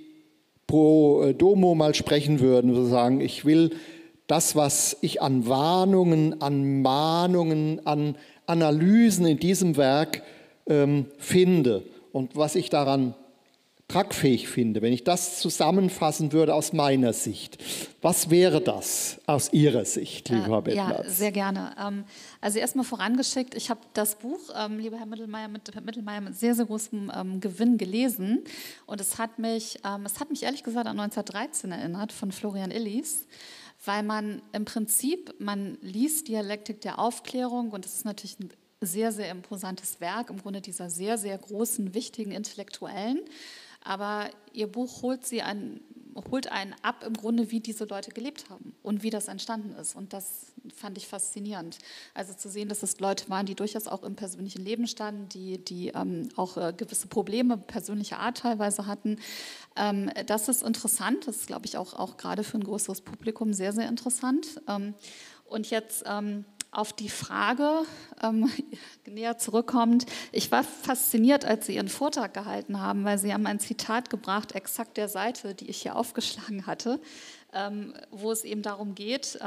pro domo mal sprechen würden, so sagen, ich will das, was ich an Warnungen, an Mahnungen, an Analysen in diesem Werk finde und was ich daran tragfähig finde, wenn ich das zusammenfassen würde aus meiner Sicht, was wäre das aus Ihrer Sicht, lieber Herr Bednarz? Ja, sehr gerne. Also erstmal vorangeschickt, ich habe das Buch, lieber Herr Mittelmeier, mit sehr, sehr großem Gewinn gelesen und es hat mich ehrlich gesagt an 1913 erinnert von Florian Illies, weil man im Prinzip, man liest Dialektik der Aufklärung und es ist natürlich ein sehr, sehr imposantes Werk, im Grunde dieser sehr, sehr großen, wichtigen Intellektuellen. Aber Ihr Buch holt einen ab, im Grunde, wie diese Leute gelebt haben und wie das entstanden ist. Und das fand ich faszinierend. Also zu sehen, dass es Leute waren, die durchaus auch im persönlichen Leben standen, die auch gewisse Probleme persönlicher Art teilweise hatten. Das ist interessant. Das ist, glaube ich, auch gerade für ein größeres Publikum sehr, sehr interessant. Und jetzt auf die Frage näher zurückkommt, ich war fasziniert, als Sie Ihren Vortrag gehalten haben, weil Sie haben ein Zitat gebracht, exakt der Seite, die ich hier aufgeschlagen hatte, wo es eben darum geht,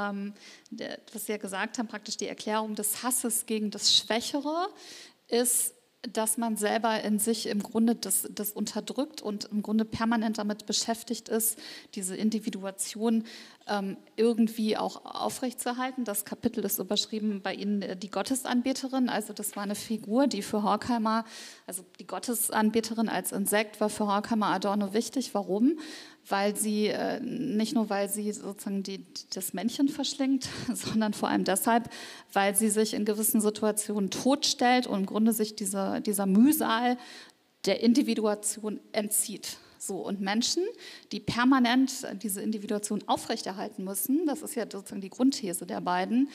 was Sie ja gesagt haben, praktisch die Erklärung des Hasses gegen das Schwächere ist, dass man selber in sich im Grunde das unterdrückt und im Grunde permanent damit beschäftigt ist, diese Individuation irgendwie auch aufrechtzuerhalten. Das Kapitel ist überschrieben bei Ihnen die Gottesanbeterin. Also das war eine Figur, die für Horkheimer, also die Gottesanbeterin als Insekt war für Horkheimer Adorno wichtig. Warum? Weil sie, nicht nur weil sie sozusagen das Männchen verschlingt, sondern vor allem deshalb, weil sie sich in gewissen Situationen totstellt und im Grunde sich dieser Mühsal der Individuation entzieht. So, und Menschen, die permanent diese Individuation aufrechterhalten müssen, das ist ja sozusagen die Grundthese der beiden,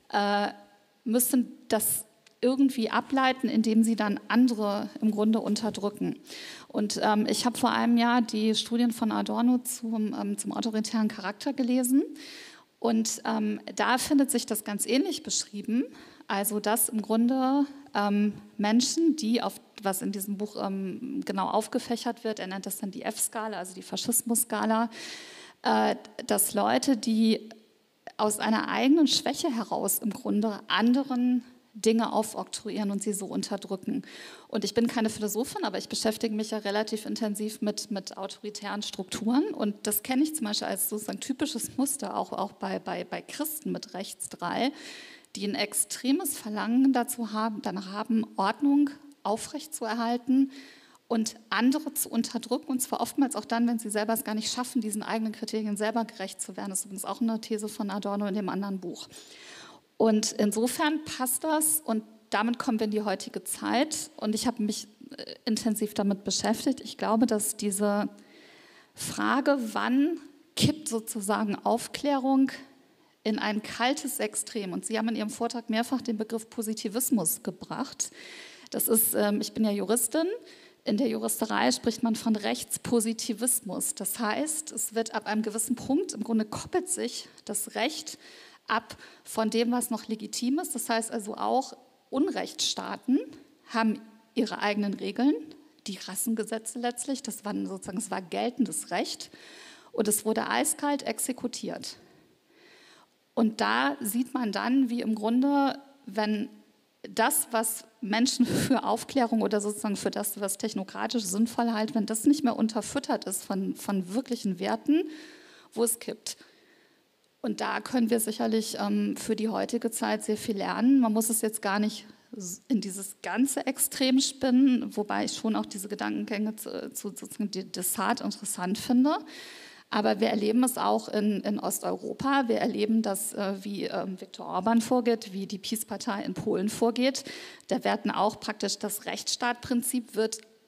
müssen das irgendwie ableiten, indem sie dann andere im Grunde unterdrücken. Und ich habe vor einem Jahr die Studien von Adorno zum autoritären Charakter gelesen. Und da findet sich das ganz ähnlich beschrieben. Also dass im Grunde Menschen, die auf was in diesem Buch genau aufgefächert wird, er nennt das dann die F-Skala, also die Faschismus-Skala, dass Leute, die aus einer eigenen Schwäche heraus im Grunde anderen Dinge aufoktroyieren und sie so unterdrücken. Und ich bin keine Philosophin, aber ich beschäftige mich ja relativ intensiv mit autoritären Strukturen. Und das kenne ich zum Beispiel als sozusagen typisches Muster, auch bei Christen mit Rechtsdrall, die ein extremes Verlangen danach haben, Ordnung aufrechtzuerhalten und andere zu unterdrücken. Und zwar oftmals auch dann, wenn sie selber es gar nicht schaffen, diesen eigenen Kriterien selber gerecht zu werden. Das ist übrigens auch eine These von Adorno in dem anderen Buch. Und insofern passt das und damit kommen wir in die heutige Zeit und ich habe mich intensiv damit beschäftigt. Ich glaube, dass diese Frage, wann kippt sozusagen Aufklärung in ein kaltes Extrem, und Sie haben in Ihrem Vortrag mehrfach den Begriff Positivismus gebracht. Das ist, ich bin ja Juristin, in der Juristerei spricht man von Rechtspositivismus. Das heißt, es wird ab einem gewissen Punkt, im Grunde koppelt sich das Recht ab von dem, was noch legitim ist. Das heißt also auch, Unrechtsstaaten haben ihre eigenen Regeln, die Rassengesetze letztlich, das war geltendes Recht und es wurde eiskalt exekutiert. Und da sieht man dann, wie im Grunde, wenn das, was Menschen für Aufklärung oder sozusagen für das, was technokratisch sinnvoll halten, wenn das nicht mehr unterfüttert ist von wirklichen Werten, wo es kippt. Und da können wir sicherlich für die heutige Zeit sehr viel lernen. Man muss es jetzt gar nicht in dieses ganze Extrem spinnen, wobei ich schon auch diese Gedankengänge zu sozusagen Descartes interessant finde. Aber wir erleben es auch in Osteuropa. Wir erleben das, wie Viktor Orban vorgeht, wie die PiS-Partei in Polen vorgeht. Da werden auch praktisch das Rechtsstaatprinzip wird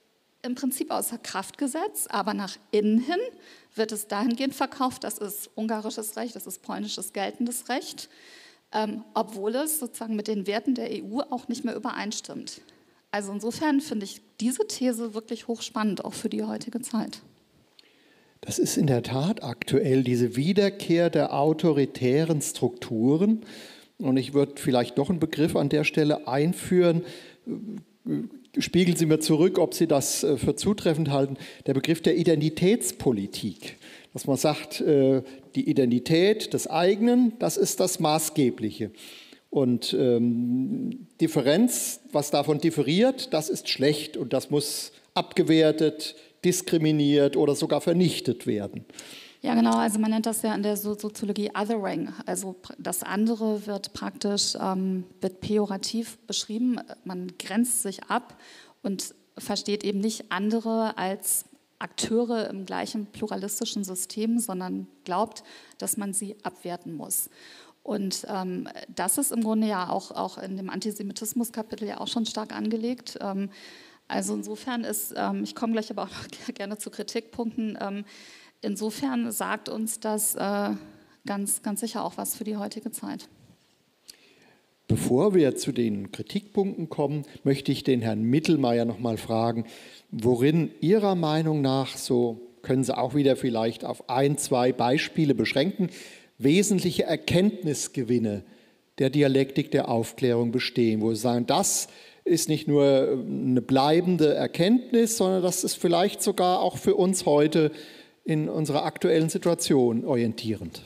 im Prinzip außer Kraft gesetzt, aber nach innen hin wird es dahingehend verkauft, das ist ungarisches Recht, das ist polnisches geltendes Recht, obwohl es sozusagen mit den Werten der EU auch nicht mehr übereinstimmt. Also insofern finde ich diese These wirklich hochspannend, auch für die heutige Zeit. Das ist in der Tat aktuell, diese Wiederkehr der autoritären Strukturen. Und ich würde vielleicht doch einen Begriff an der Stelle einführen. Spiegeln Sie mir zurück, ob Sie das für zutreffend halten. Der Begriff der Identitätspolitik. Dass man sagt, die Identität des eigenen, das ist das Maßgebliche. Und Differenz, was davon differiert, das ist schlecht und das muss abgewertet, diskriminiert oder sogar vernichtet werden. Ja, genau. Also man nennt das ja in der Soziologie Othering. Also das andere wird praktisch wird pejorativ beschrieben. Man grenzt sich ab und versteht eben nicht andere als Akteure im gleichen pluralistischen System, sondern glaubt, dass man sie abwerten muss. Und das ist im Grunde ja auch in dem Antisemitismus-Kapitel ja auch schon stark angelegt. Also insofern ist, ich komme gleich aber auch noch gerne zu Kritikpunkten, insofern sagt uns das ganz sicher auch was für die heutige Zeit. Bevor wir zu den Kritikpunkten kommen, möchte ich den Herrn Mittelmeier noch mal fragen, worin Ihrer Meinung nach, so können Sie auch wieder vielleicht auf 1, 2 Beispiele beschränken, wesentliche Erkenntnisgewinne der Dialektik der Aufklärung bestehen, wo Sie sagen, das ist nicht nur eine bleibende Erkenntnis, sondern das ist vielleicht sogar auch für uns heute in unserer aktuellen Situation orientierend.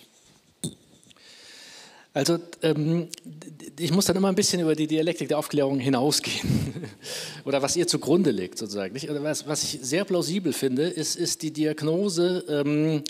Also ich muss dann immer ein bisschen über die Dialektik der Aufklärung hinausgehen oder was ihr zugrunde liegt sozusagen. Was ich sehr plausibel finde, ist die Diagnose,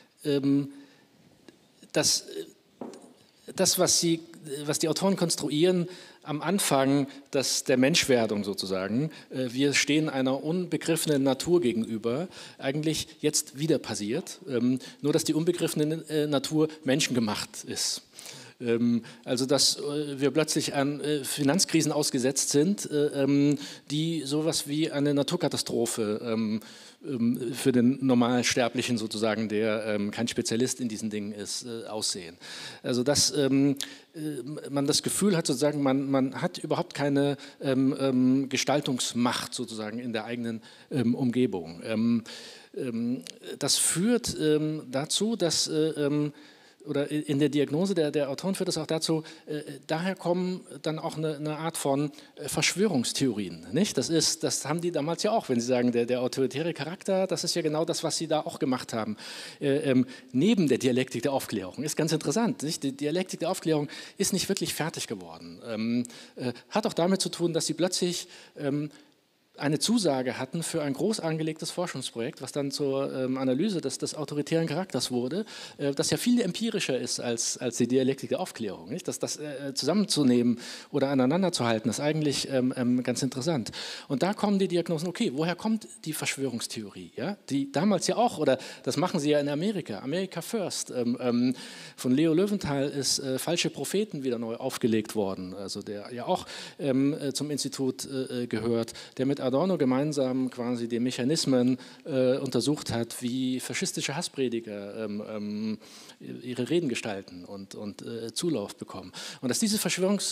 dass das, was die Autoren konstruieren, am Anfang der Menschwerdung sozusagen, wir stehen einer unbegriffenen Natur gegenüber, eigentlich jetzt wieder passiert, nur dass die unbegriffene Natur menschengemacht ist. Also dass wir plötzlich an Finanzkrisen ausgesetzt sind, die sowas wie eine Naturkatastrophe für den Normalsterblichen sozusagen, der kein Spezialist in diesen Dingen ist, aussehen. Also dass man das Gefühl hat, sozusagen, man hat überhaupt keine Gestaltungsmacht sozusagen in der eigenen Umgebung. Das führt dazu, dass oder in der Diagnose der Autoren führt es auch dazu, daher kommen dann auch eine Art von Verschwörungstheorien. Nicht? Das haben die damals ja auch, wenn sie sagen, der autoritäre Charakter, das ist ja genau das, was sie da auch gemacht haben. Neben der Dialektik der Aufklärung, ist ganz interessant, nicht? Die Dialektik der Aufklärung ist nicht wirklich fertig geworden. Hat auch damit zu tun, dass sie plötzlich eine Zusage hatten für ein groß angelegtes Forschungsprojekt, was dann zur Analyse des autoritären Charakters wurde, das ja viel empirischer ist als die Dialektik der Aufklärung. Nicht? Das zusammenzunehmen oder aneinander zu halten, ist eigentlich ganz interessant. Und da kommen die Diagnosen, okay, woher kommt die Verschwörungstheorie? Ja? Die damals ja auch, oder das machen sie ja in Amerika, America First. Von Leo Löwenthal ist Falsche Propheten wieder neu aufgelegt worden, also der ja auch zum Institut gehört, der mit Adorno gemeinsam quasi die Mechanismen untersucht hat, wie faschistische Hassprediger ihre Reden gestalten und Zulauf bekommen. Und dass diese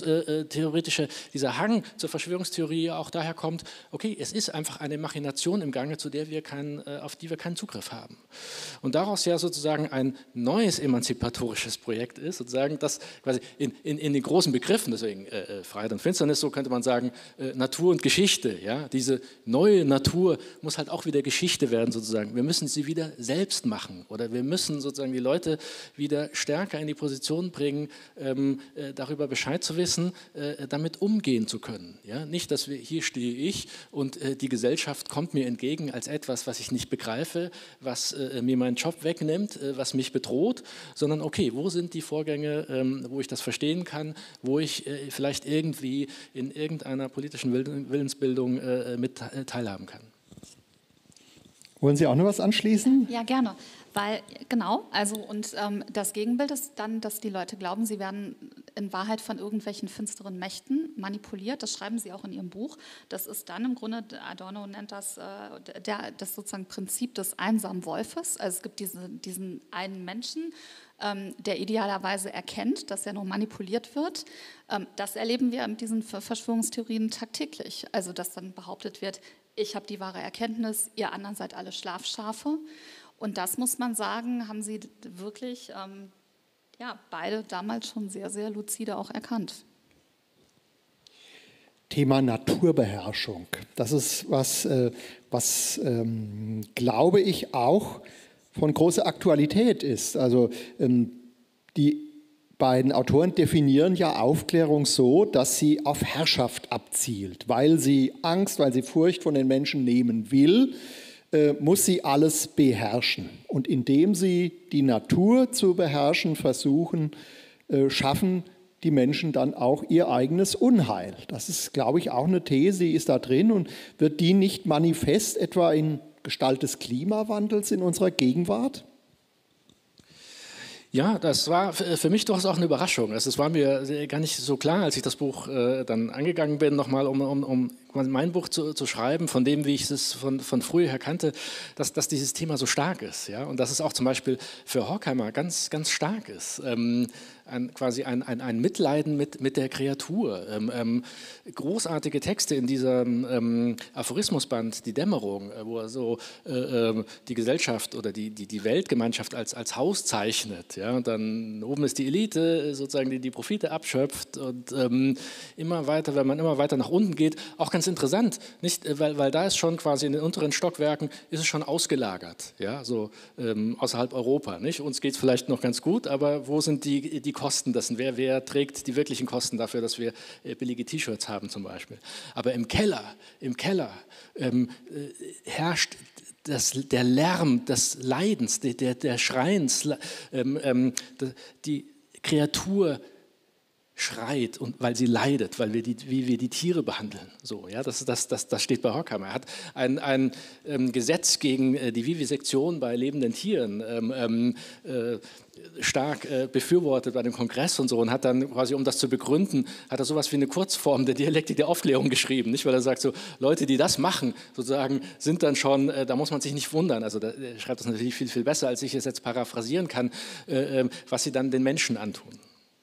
dieser Hang zur Verschwörungstheorie auch daher kommt, okay, es ist einfach eine Machination im Gange, auf die wir keinen Zugriff haben. Und daraus ja sozusagen ein neues emanzipatorisches Projekt ist, sozusagen, das quasi in den großen Begriffen, deswegen Freiheit und Finsternis, so könnte man sagen, Natur und Geschichte, ja, diese neue Natur muss halt auch wieder Geschichte werden sozusagen. Wir müssen sie wieder selbst machen oder wir müssen sozusagen die Leute wieder stärker in die Position bringen, darüber Bescheid zu wissen, damit umgehen zu können. Ja? Nicht, dass hier stehe ich und die Gesellschaft kommt mir entgegen als etwas, was ich nicht begreife, was mir meinen Job wegnimmt, was mich bedroht, sondern okay, wo sind die Vorgänge, wo ich das verstehen kann, wo ich vielleicht irgendwie in irgendeiner politischen Willensbildung mit teilhaben kann. Wollen Sie auch noch was anschließen? Ja, gerne. Weil, genau, also und das Gegenbild ist dann, dass die Leute glauben, sie werden in Wahrheit von irgendwelchen finsteren Mächten manipuliert. Das schreiben sie auch in ihrem Buch. Das ist dann im Grunde, Adorno nennt das das sozusagen Prinzip des einsamen Wolfes. Also es gibt diesen einen Menschen, der idealerweise erkennt, dass er nur manipuliert wird. Das erleben wir mit diesen Verschwörungstheorien tagtäglich. Also dass dann behauptet wird, ich habe die wahre Erkenntnis, ihr anderen seid alle Schlafschafe. Und das, muss man sagen, haben sie wirklich beide damals schon sehr, sehr lucide auch erkannt. Thema Naturbeherrschung. Das ist was glaube ich, auch von großer Aktualität ist. Also die beiden Autoren definieren ja Aufklärung so, dass sie auf Herrschaft abzielt. Weil sie Angst, weil sie Furcht von den Menschen nehmen will, muss sie alles beherrschen. Und indem sie die Natur zu beherrschen versuchen, schaffen die Menschen dann auch ihr eigenes Unheil. Das ist, glaube ich, auch eine These, die ist da drin und wird die nicht manifest etwa in Gestalt des Klimawandels in unserer Gegenwart? Ja, das war für mich durchaus auch eine Überraschung. Das war mir gar nicht so klar, als ich das Buch dann angegangen bin, nochmal um mein Buch zu schreiben, von dem, wie ich es von früher her kannte, dass dieses Thema so stark ist. Ja? Und dass es auch zum Beispiel für Horkheimer ganz, ganz stark ist. Quasi ein Mitleiden mit der Kreatur. Großartige Texte in diesem Aphorismusband, Die Dämmerung, wo er so die Gesellschaft oder die Weltgemeinschaft als Haus zeichnet. Ja? Und dann oben ist die Elite, sozusagen, die Profite abschöpft und immer weiter, wenn man immer weiter nach unten geht, auch ganz interessant, nicht? Weil da ist schon quasi in den unteren Stockwerken ist es schon ausgelagert, ja? So außerhalb Europa. Nicht? Uns geht es vielleicht noch ganz gut, aber wo sind die Kosten dessen? Wer trägt die wirklichen Kosten dafür, dass wir billige T-Shirts haben zum Beispiel? Aber im Keller herrscht der Lärm des Leidens, der Schreins, die Kreatur schreit, und weil sie leidet, wie wir die Tiere behandeln. So, ja, das steht bei Horkheimer. Er hat ein Gesetz gegen die Vivisektion bei lebenden Tieren stark befürwortet bei dem Kongress und so, und hat dann quasi, um das zu begründen, hat er sowas wie eine Kurzform der Dialektik der Aufklärung geschrieben, nicht? Weil er sagt, so Leute, die das machen, sozusagen, sind dann schon, da muss man sich nicht wundern, also er schreibt das natürlich viel, viel besser, als ich es jetzt paraphrasieren kann, was sie dann den Menschen antun.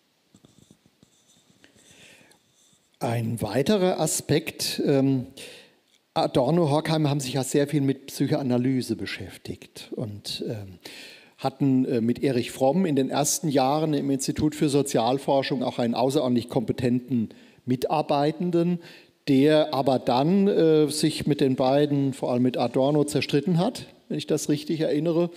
Ein weiterer Aspekt, Adorno, Horkheimer haben sich ja sehr viel mit Psychoanalyse beschäftigt und hatten mit Erich Fromm in den ersten Jahren im Institut für Sozialforschung auch einen außerordentlich kompetenten Mitarbeitenden, der aber dann sich mit den beiden, vor allem mit Adorno, zerstritten hat, wenn ich das richtig erinnere,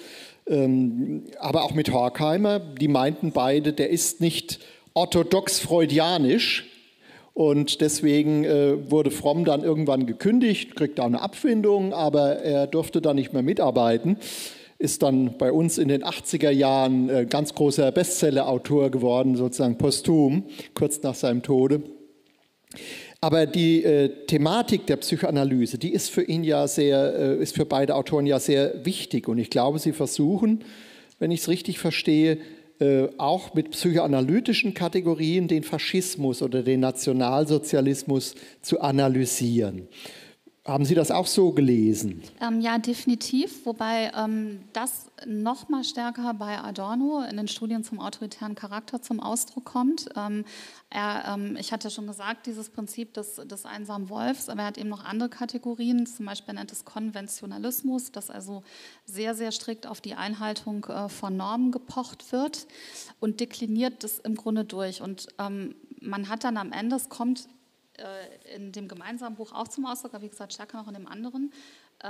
aber auch mit Horkheimer. Die meinten beide, der ist nicht orthodox freudianisch. Und deswegen wurde Fromm dann irgendwann gekündigt, kriegt da eine Abfindung, aber er durfte dann nicht mehr mitarbeiten. Ist dann bei uns in den 80er Jahren ganz großer Bestseller-Autor geworden, sozusagen posthum, kurz nach seinem Tode. Aber die Thematik der Psychoanalyse, die ist für ihn ja ist für beide Autoren ja sehr wichtig. Und ich glaube, sie versuchen, wenn ich es richtig verstehe, auch mit psychoanalytischen Kategorien den Faschismus oder den Nationalsozialismus zu analysieren. Haben Sie das auch so gelesen? Ja, definitiv, wobei das noch mal stärker bei Adorno in den Studien zum autoritären Charakter zum Ausdruck kommt. Ich hatte schon gesagt, dieses Prinzip des einsamen Wolfs, aber er hat eben noch andere Kategorien, zum Beispiel nennt es Konventionalismus, dass also sehr, sehr strikt auf die Einhaltung von Normen gepocht wird und dekliniert das im Grunde durch. Und man hat dann am Ende, es kommt in dem gemeinsamen Buch auch zum Ausdruck, aber wie gesagt, stärker noch in dem anderen. Ich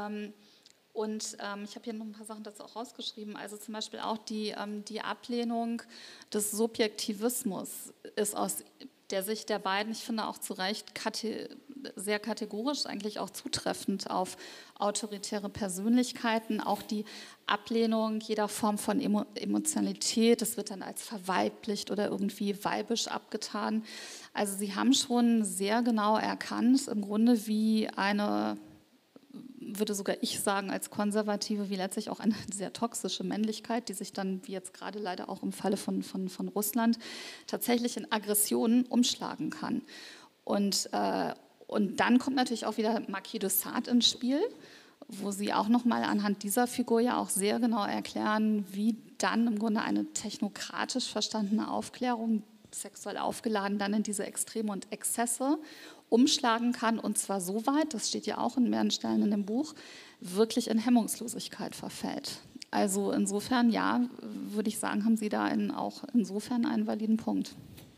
habe hier noch ein paar Sachen dazu auch rausgeschrieben. Also zum Beispiel auch die Ablehnung des Subjektivismus ist aus der Sicht der beiden, ich finde auch zu Recht, sehr kategorisch, eigentlich auch zutreffend auf autoritäre Persönlichkeiten. Auch die Ablehnung jeder Form von Emotionalität, das wird dann als verweiblicht oder irgendwie weibisch abgetan. Also sie haben schon sehr genau erkannt, im Grunde wie eine würde sogar ich sagen, als Konservative, wie letztlich auch eine sehr toxische Männlichkeit, die sich dann, wie jetzt gerade leider auch im Falle von Russland, tatsächlich in Aggressionen umschlagen kann. Und dann kommt natürlich auch wieder Marquis de Sade ins Spiel, wo Sie auch nochmal anhand dieser Figur ja auch sehr genau erklären, wie dann im Grunde eine technokratisch verstandene Aufklärung, sexuell aufgeladen, dann in diese Extreme und Exzesse umschlagen kann, und zwar so weit, das steht ja auch in mehreren Stellen in dem Buch, wirklich in Hemmungslosigkeit verfällt. Also insofern, ja, würde ich sagen, haben Sie da auch insofern einen validen Punkt.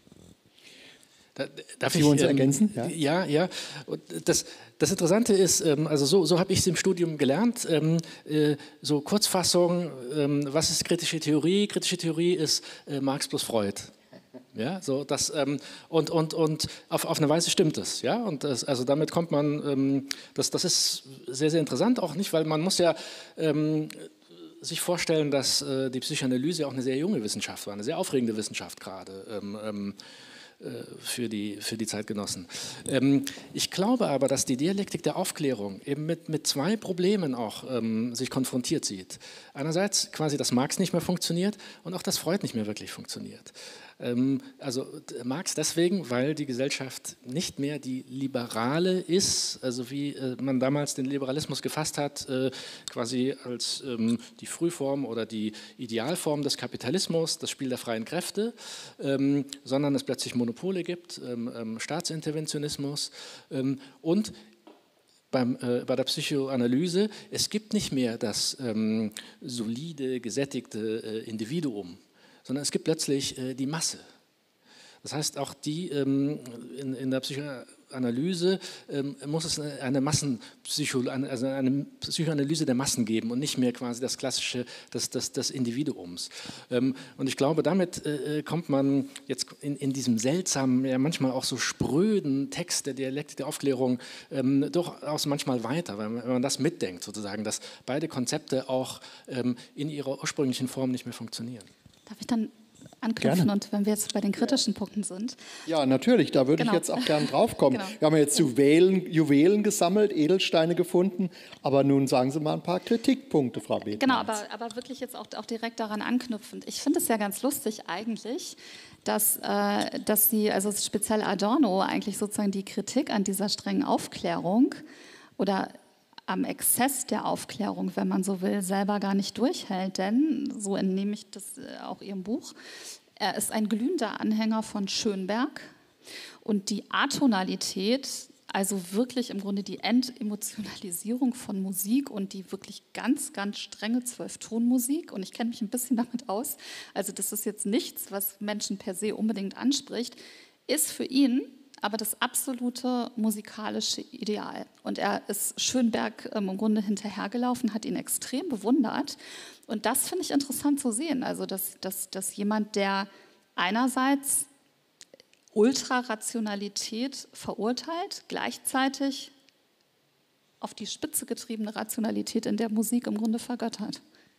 Darf Sie uns ergänzen? Ja, ja. Und das Interessante ist, also so habe ich es im Studium gelernt, so Kurzfassung, was ist kritische Theorie? Kritische Theorie ist Marx plus Freud. Ja, so das, und auf eine Weise stimmt es. Ja? Und also damit kommt man, das ist sehr, sehr interessant, auch nicht, weil man muss ja sich vorstellen, dass die Psychoanalyse auch eine sehr junge Wissenschaft war, eine sehr aufregende Wissenschaft gerade. Für die Zeitgenossen. Ich glaube aber, dass die Dialektik der Aufklärung eben mit zwei Problemen auch sich konfrontiert sieht. Einerseits quasi, dass Marx nicht mehr funktioniert und auch, dass Freud nicht mehr wirklich funktioniert. Also Marx deswegen, weil die Gesellschaft nicht mehr die liberale ist, also wie man damals den Liberalismus gefasst hat, quasi als die Frühform oder die Idealform des Kapitalismus, das Spiel der freien Kräfte, sondern es plötzlich Monopole gibt, Staatsinterventionismus und bei der Psychoanalyse, es gibt nicht mehr das solide, gesättigte Individuum, sondern es gibt plötzlich die Masse. Das heißt, auch die in der Psychoanalyse muss es eine eine Psychoanalyse der Massen geben und nicht mehr quasi das klassische des Individuums. Und ich glaube, damit kommt man jetzt in diesem seltsamen, ja manchmal auch so spröden Text der Dialektik der Aufklärung durchaus manchmal weiter, wenn man das mitdenkt, sozusagen, dass beide Konzepte auch in ihrer ursprünglichen Form nicht mehr funktionieren. Darf ich dann anknüpfen? Gerne. Und wenn wir jetzt bei den kritischen Punkten sind. Ja, natürlich, da würde ich jetzt auch gerne drauf kommen. Genau. Wir haben jetzt Juwelen gesammelt, Edelsteine gefunden, aber nun sagen Sie mal ein paar Kritikpunkte, Frau Bethmann. Genau, aber wirklich jetzt auch direkt daran anknüpfend. Ich finde es ja ganz lustig eigentlich, dass Sie, also speziell Adorno, eigentlich sozusagen die Kritik an dieser strengen Aufklärung oder am Exzess der Aufklärung, wenn man so will, selber gar nicht durchhält, denn, so entnehme ich das auch Ihrem Buch, er ist ein glühender Anhänger von Schönberg und die Atonalität, also wirklich im Grunde die Entemotionalisierung von Musik und die wirklich ganz, ganz strenge 12-Ton-Musik, und ich kenne mich ein bisschen damit aus, also das ist jetzt nichts, was Menschen per se unbedingt anspricht, ist für ihn aber das absolute musikalische Ideal. Und er ist Schönberg im Grunde hinterhergelaufen, hat ihn extrem bewundert. Und das finde ich interessant zu sehen. Also, dass jemand, der einerseits Ultrarationalität verurteilt, gleichzeitig auf die Spitze getriebene Rationalität in der Musik im Grunde vergöttert.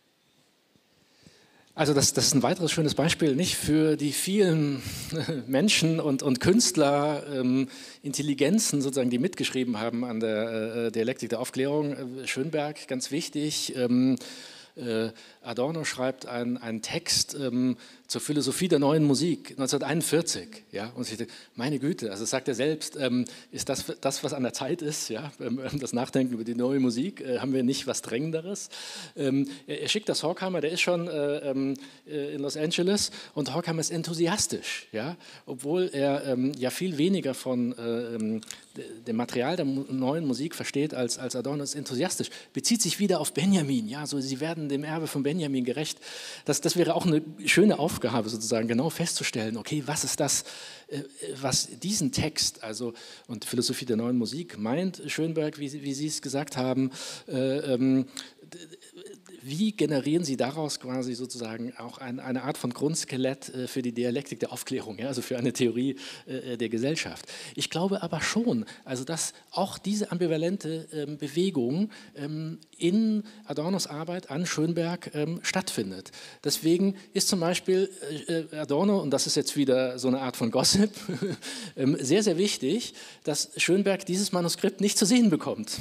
Also das ist ein weiteres schönes Beispiel, nicht für die vielen Menschen und Künstler, Intelligenzen sozusagen, die mitgeschrieben haben an der Dialektik der Aufklärung. Schönberg, ganz wichtig. Adorno schreibt einen Text zur Philosophie der neuen Musik 1941. Ja? Und ich denke, meine Güte, also das sagt er selbst, ist das, was an der Zeit ist, ja? Das Nachdenken über die neue Musik, haben wir nicht was Drängenderes. Er schickt das Horkheimer, der ist schon in Los Angeles, und Horkheimer ist enthusiastisch, ja? Obwohl er ja viel weniger von dem Material der neuen Musik versteht als Adorno, ist enthusiastisch, bezieht sich wieder auf Benjamin, ja? So, sie werden dem Erbe von Benjamin gerecht. Das wäre auch eine schöne Aufgabe sozusagen, genau festzustellen, okay, was ist das, was diesen Text, also und Philosophie der neuen Musik meint, Schönberg, wie Sie es gesagt haben, wie generieren Sie daraus quasi sozusagen auch eine Art von Grundskelett für die Dialektik der Aufklärung, ja, also für eine Theorie der Gesellschaft. Ich glaube aber schon, also dass auch diese ambivalente Bewegung in Adornos Arbeit an Schönberg stattfindet. Deswegen ist zum Beispiel Adorno, und das ist jetzt wieder so eine Art von Gossip, sehr, sehr wichtig, dass Schönberg dieses Manuskript nicht zu sehen bekommt.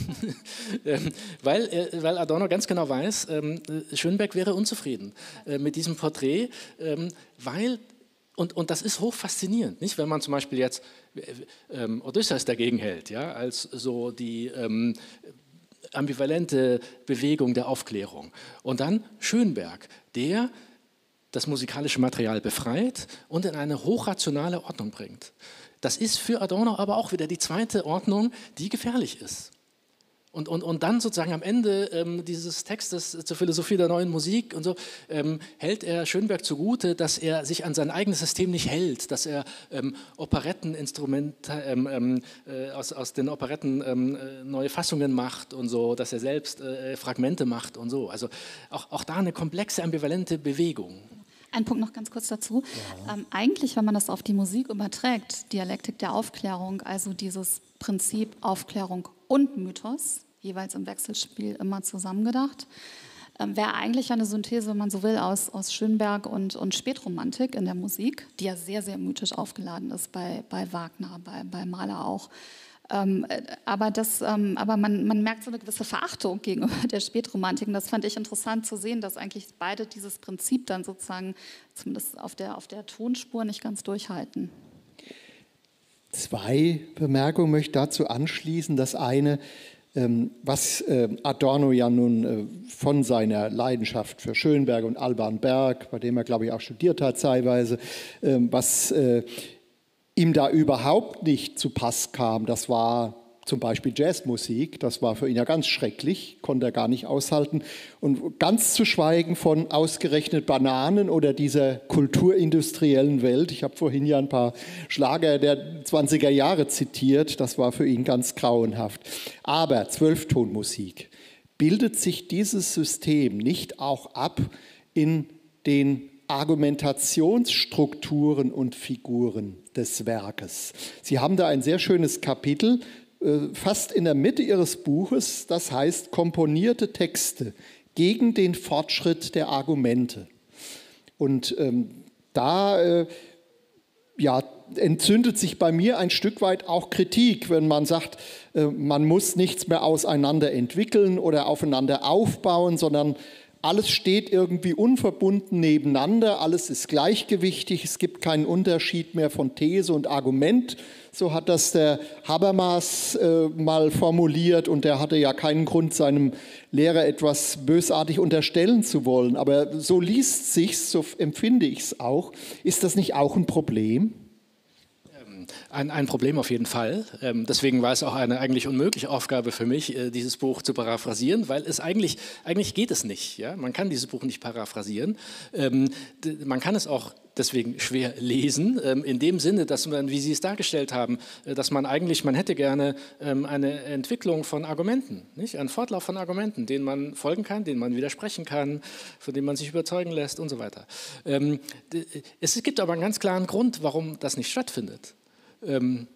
Weil Adorno ganz genau weiß, Schönberg wäre unzufrieden mit diesem Porträt, weil, und das ist hoch faszinierend, nicht? Wenn man zum Beispiel jetzt Odysseus dagegen hält, ja, als so die ambivalente Bewegung der Aufklärung. Und dann Schönberg, der das musikalische Material befreit und in eine hochrationale Ordnung bringt. Das ist für Adorno aber auch wieder die zweite Ordnung, die gefährlich ist. Und dann sozusagen am Ende dieses Textes zur Philosophie der neuen Musik und so hält er Schönberg zugute, dass er sich an sein eigenes System nicht hält, dass er Operetteninstrumente aus den Operetten neue Fassungen macht und so, dass er selbst Fragmente macht und so. Also auch da eine komplexe, ambivalente Bewegung. Ein Punkt noch ganz kurz dazu. Ja. Eigentlich, wenn man das auf die Musik überträgt, Dialektik der Aufklärung, also dieses Prinzip Aufklärung und Mythos, jeweils im Wechselspiel immer zusammengedacht, wäre eigentlich eine Synthese, wenn man so will, aus Schönberg und Spätromantik in der Musik, die ja sehr, sehr mythisch aufgeladen ist bei Wagner, bei Mahler auch. Aber man merkt so eine gewisse Verachtung gegenüber der Spätromantik. Und das fand ich interessant zu sehen, dass eigentlich beide dieses Prinzip dann sozusagen zumindest auf der Tonspur nicht ganz durchhalten. 2 Bemerkungen möchte ich dazu anschließen. Das eine, was Adorno ja nun von seiner Leidenschaft für Schönberg und Alban Berg, bei dem er, glaube ich, auch studiert hat zeitweise, was ihm da überhaupt nicht zu Pass kam, das war zum Beispiel Jazzmusik, das war für ihn ja ganz schrecklich, konnte er gar nicht aushalten. Und ganz zu schweigen von ausgerechnet Bananen oder dieser kulturindustriellen Welt. Ich habe vorhin ja ein paar Schlager der 20er Jahre zitiert, das war für ihn ganz grauenhaft. Aber 12-Tonmusik, bildet sich dieses System nicht auch ab in den Argumentationsstrukturen und Figuren des Werkes? Sie haben da ein sehr schönes Kapitel, fast in der Mitte Ihres Buches, das heißt komponierte Texte gegen den Fortschritt der Argumente. Und da entzündet sich bei mir ein Stück weit auch Kritik, wenn man sagt, man muss nichts mehr auseinander entwickeln oder aufeinander aufbauen, sondern alles steht irgendwie unverbunden nebeneinander, alles ist gleichgewichtig, es gibt keinen Unterschied mehr von These und Argument. So hat das der Habermas mal formuliert und der hatte ja keinen Grund, seinem Lehrer etwas bösartig unterstellen zu wollen. Aber so liest sich's, so empfinde ich es auch. Ist das nicht auch ein Problem? Ein Problem auf jeden Fall. Deswegen war es auch eine eigentlich unmögliche Aufgabe für mich, dieses Buch zu paraphrasieren, weil es eigentlich geht es nicht. Ja? Man kann dieses Buch nicht paraphrasieren. Man kann es auch deswegen schwer lesen, in dem Sinne, dass man, wie Sie es dargestellt haben, dass man hätte gerne eine Entwicklung von Argumenten, nicht? Einen Fortlauf von Argumenten, denen man folgen kann, denen man widersprechen kann, von denen man sich überzeugen lässt und so weiter. Es gibt aber einen ganz klaren Grund, warum das nicht stattfindet. Wenn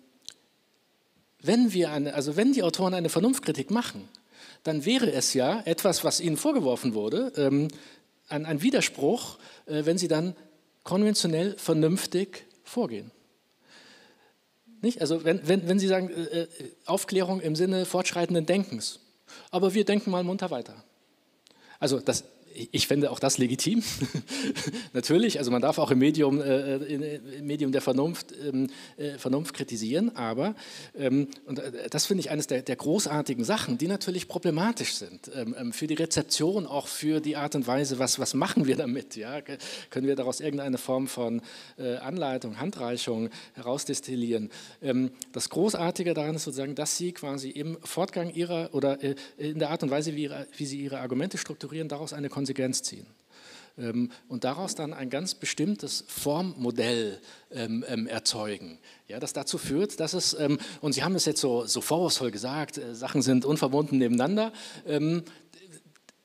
die Autoren eine Vernunftkritik machen, dann wäre es ja etwas, was ihnen vorgeworfen wurde, ein Widerspruch, wenn sie dann konventionell vernünftig vorgehen. Nicht? Also wenn Sie sagen, Aufklärung im Sinne fortschreitenden Denkens, aber wir denken mal munter weiter. Also ich fände auch das legitim, natürlich, also man darf auch im Medium der Vernunft kritisieren, aber, und das finde ich eines der großartigen Sachen, die natürlich problematisch sind, für die Rezeption, auch für die Art und Weise, was machen wir damit, ja? Können wir daraus irgendeine Form von Anleitung, Handreichung herausdestillieren. Das Großartige daran ist sozusagen, dass Sie quasi im Fortgang Ihrer oder in der Art und Weise, wie Sie Ihre Argumente strukturieren, daraus eine Konsequenz ziehen und daraus dann ein ganz bestimmtes Formmodell erzeugen, ja, das dazu führt, dass es, und Sie haben es jetzt so vorwurfsvoll gesagt, Sachen sind unverbunden nebeneinander,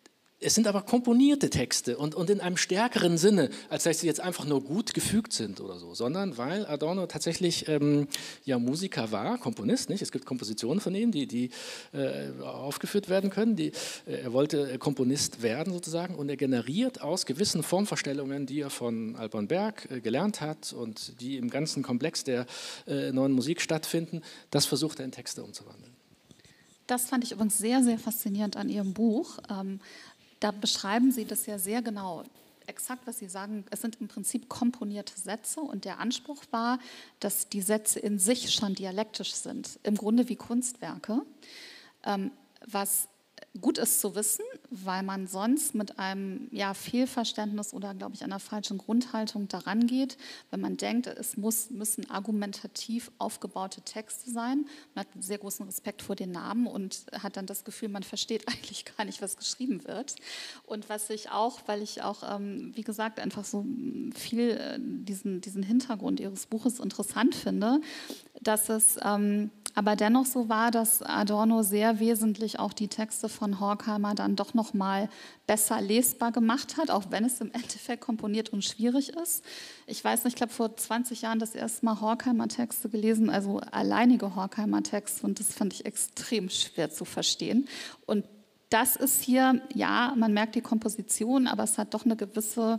Es sind aber komponierte Texte und in einem stärkeren Sinne, als dass sie jetzt einfach nur gut gefügt sind oder so, sondern weil Adorno tatsächlich ja Musiker war, Komponist, nicht? Es gibt Kompositionen von ihm, die aufgeführt werden können. Er wollte Komponist werden sozusagen und er generiert aus gewissen Formvorstellungen, die er von Alban Berg gelernt hat und die im ganzen Komplex der neuen Musik stattfinden, das versucht er in Texte umzuwandeln. Das fand ich übrigens sehr, sehr faszinierend an Ihrem Buch. Da beschreiben Sie das ja sehr genau. Exakt, was Sie sagen, es sind im Prinzip komponierte Sätze und der Anspruch war, dass die Sätze in sich schon dialektisch sind, im Grunde wie Kunstwerke, was gut ist zu wissen, weil man sonst mit einem Fehlverständnis oder, glaube ich, einer falschen Grundhaltung daran geht, wenn man denkt, es müssen argumentativ aufgebaute Texte sein. Man hat einen sehr großen Respekt vor den Namen und hat dann das Gefühl, man versteht eigentlich gar nicht, was geschrieben wird. Und was ich auch, weil ich auch, wie gesagt, einfach so viel diesen Hintergrund Ihres Buches interessant finde, dass es aber dennoch so war, dass Adorno sehr wesentlich auch die Texte von Horkheimer dann doch noch mal besser lesbar gemacht hat, auch wenn es im Endeffekt komponiert und schwierig ist. Ich weiß nicht, ich glaube vor 20 Jahren das erste Mal Horkheimer Texte gelesen, also alleinige Horkheimer Texte, und das fand ich extrem schwer zu verstehen. Und das ist hier, ja, man merkt die Komposition, aber es hat doch eine gewisse,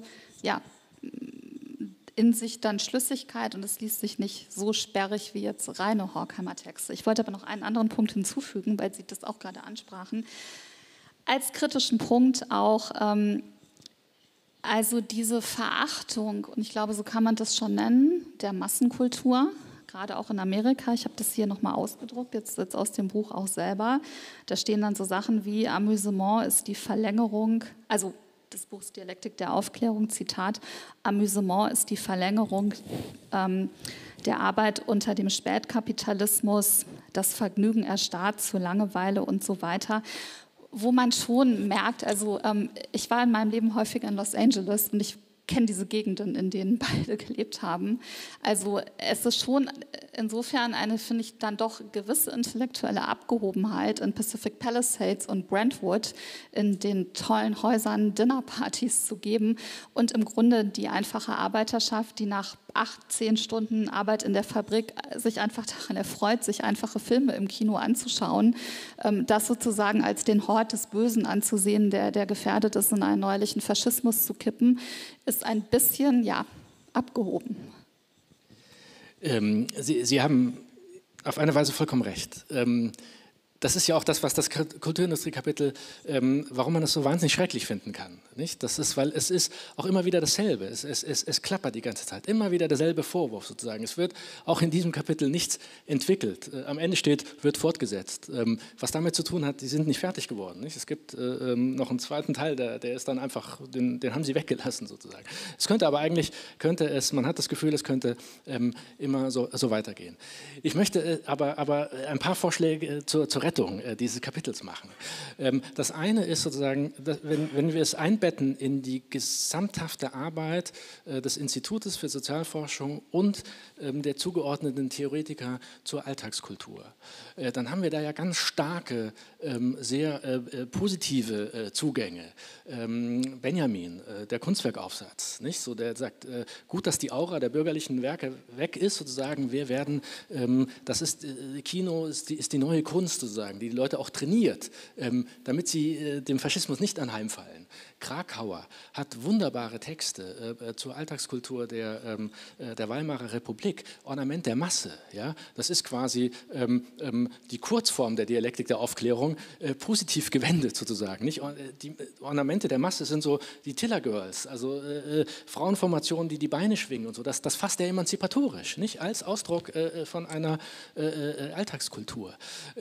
in sich dann Schlüssigkeit und es liest sich nicht so sperrig wie jetzt reine Horkheimer Texte. Ich wollte aber noch einen anderen Punkt hinzufügen, weil Sie das auch gerade ansprachen. Als kritischen Punkt auch, also diese Verachtung, und ich glaube, so kann man das schon nennen, der Massenkultur, gerade auch in Amerika. Ich habe das hier nochmal ausgedruckt, jetzt aus dem Buch auch selber. Da stehen dann so Sachen wie Amüsement ist die Verlängerung, also des Buchs Dialektik der Aufklärung, Zitat, Amüsement ist die Verlängerung der Arbeit unter dem Spätkapitalismus, das Vergnügen erstarrt zur Langeweile und so weiter, wo man schon merkt, also ich war in meinem Leben häufiger in Los Angeles und ich kenne diese Gegenden, in denen beide gelebt haben. Also es ist schon insofern eine, finde ich, dann doch gewisse intellektuelle Abgehobenheit in Pacific Palisades und Brentwood in den tollen Häusern Dinnerpartys zu geben und im Grunde die einfache Arbeiterschaft, die nach 8-10 Stunden Arbeit in der Fabrik sich einfach daran erfreut, sich einfache Filme im Kino anzuschauen, das sozusagen als den Hort des Bösen anzusehen, der gefährdet ist, in einen neuerlichen Faschismus zu kippen, ist ein bisschen, abgehoben. Sie haben auf eine Weise vollkommen recht. Das ist ja auch das, was das Kulturindustrie-Kapitel, warum man es so wahnsinnig schrecklich finden kann. Nicht? Das ist, weil es ist auch immer wieder dasselbe. Es klappert die ganze Zeit. Immer wieder derselbe Vorwurf sozusagen. Es wird auch in diesem Kapitel nichts entwickelt. Am Ende steht, wird fortgesetzt. Was damit zu tun hat, die sind nicht fertig geworden. Nicht? Es gibt noch einen zweiten Teil, der ist dann einfach, den haben sie weggelassen sozusagen. Es könnte aber eigentlich, man hat das Gefühl, es könnte immer so weitergehen. Ich möchte aber ein paar Vorschläge zur Rettung dieses Kapitels machen. Das eine ist sozusagen, wenn wir es einbetten in die gesamthafte Arbeit des Institutes für Sozialforschung und der zugeordneten Theoretiker zur Alltagskultur, dann haben wir da ja ganz starke, sehr positive Zugänge. Benjamin, der Kunstwerkaufsatz, nicht? So, der sagt, gut, dass die Aura der bürgerlichen Werke weg ist, sozusagen, wir werden, das ist, Kino ist die neue Kunst, sozusagen, die Leute auch trainiert, damit sie dem Faschismus nicht anheimfallen. Krakauer hat wunderbare Texte zur Alltagskultur der Weimarer Republik, Ornament der Masse. Ja? Das ist quasi die Kurzform der Dialektik der Aufklärung, positiv gewendet sozusagen. Nicht? Die Ornamente der Masse sind so die Tiller Girls, also Frauenformationen, die die Beine schwingen und so. Das fasst er emanzipatorisch, nicht? Als Ausdruck von einer Alltagskultur.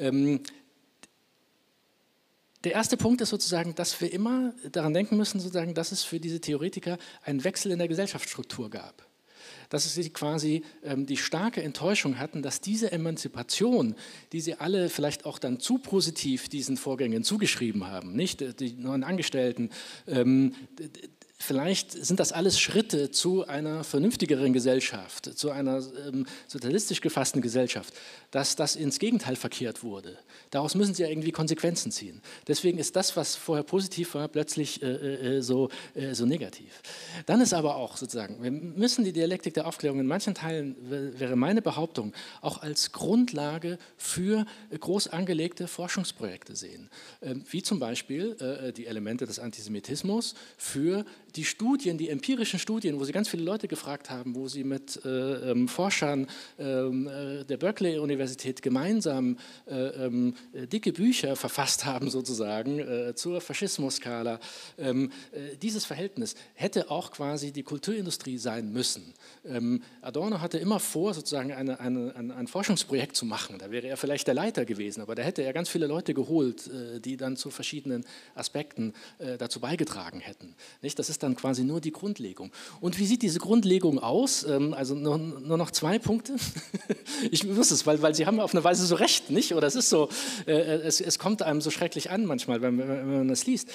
Der erste Punkt ist sozusagen, dass wir immer daran denken müssen, sozusagen, dass es für diese Theoretiker einen Wechsel in der Gesellschaftsstruktur gab. Dass sie quasi die starke Enttäuschung hatten, dass diese Emanzipation, die sie alle vielleicht auch dann zu positiv diesen Vorgängen zugeschrieben haben, nicht die neuen Angestellten, vielleicht sind das alles Schritte zu einer vernünftigeren Gesellschaft, zu einer sozialistisch gefassten Gesellschaft, dass das ins Gegenteil verkehrt wurde. Daraus müssen Sie ja irgendwie Konsequenzen ziehen. Deswegen ist das, was vorher positiv war, plötzlich so negativ. Dann ist aber auch sozusagen, wir müssen die Dialektik der Aufklärung in manchen Teilen, wäre meine Behauptung, auch als Grundlage für groß angelegte Forschungsprojekte sehen. Wie zum Beispiel die Elemente des Antisemitismus für die Studien, die empirischen Studien, wo Sie ganz viele Leute gefragt haben, wo Sie mit Forschern der Berkeley-Universität gemeinsam dicke Bücher verfasst haben, sozusagen, zur Faschismus-Skala. Dieses Verhältnis hätte auch quasi die Kulturindustrie sein müssen. Adorno hatte immer vor, sozusagen ein Forschungsprojekt zu machen. Da wäre er vielleicht der Leiter gewesen, aber da hätte er ganz viele Leute geholt, die dann zu verschiedenen Aspekten dazu beigetragen hätten. Nicht? Das ist dann quasi nur die Grundlegung. Und wie sieht diese Grundlegung aus? Also nur noch 2 Punkte. Ich muss es, weil Sie haben auf eine Weise so recht, nicht? Oder es ist so, es kommt einem so schrecklich an manchmal, wenn man das liest.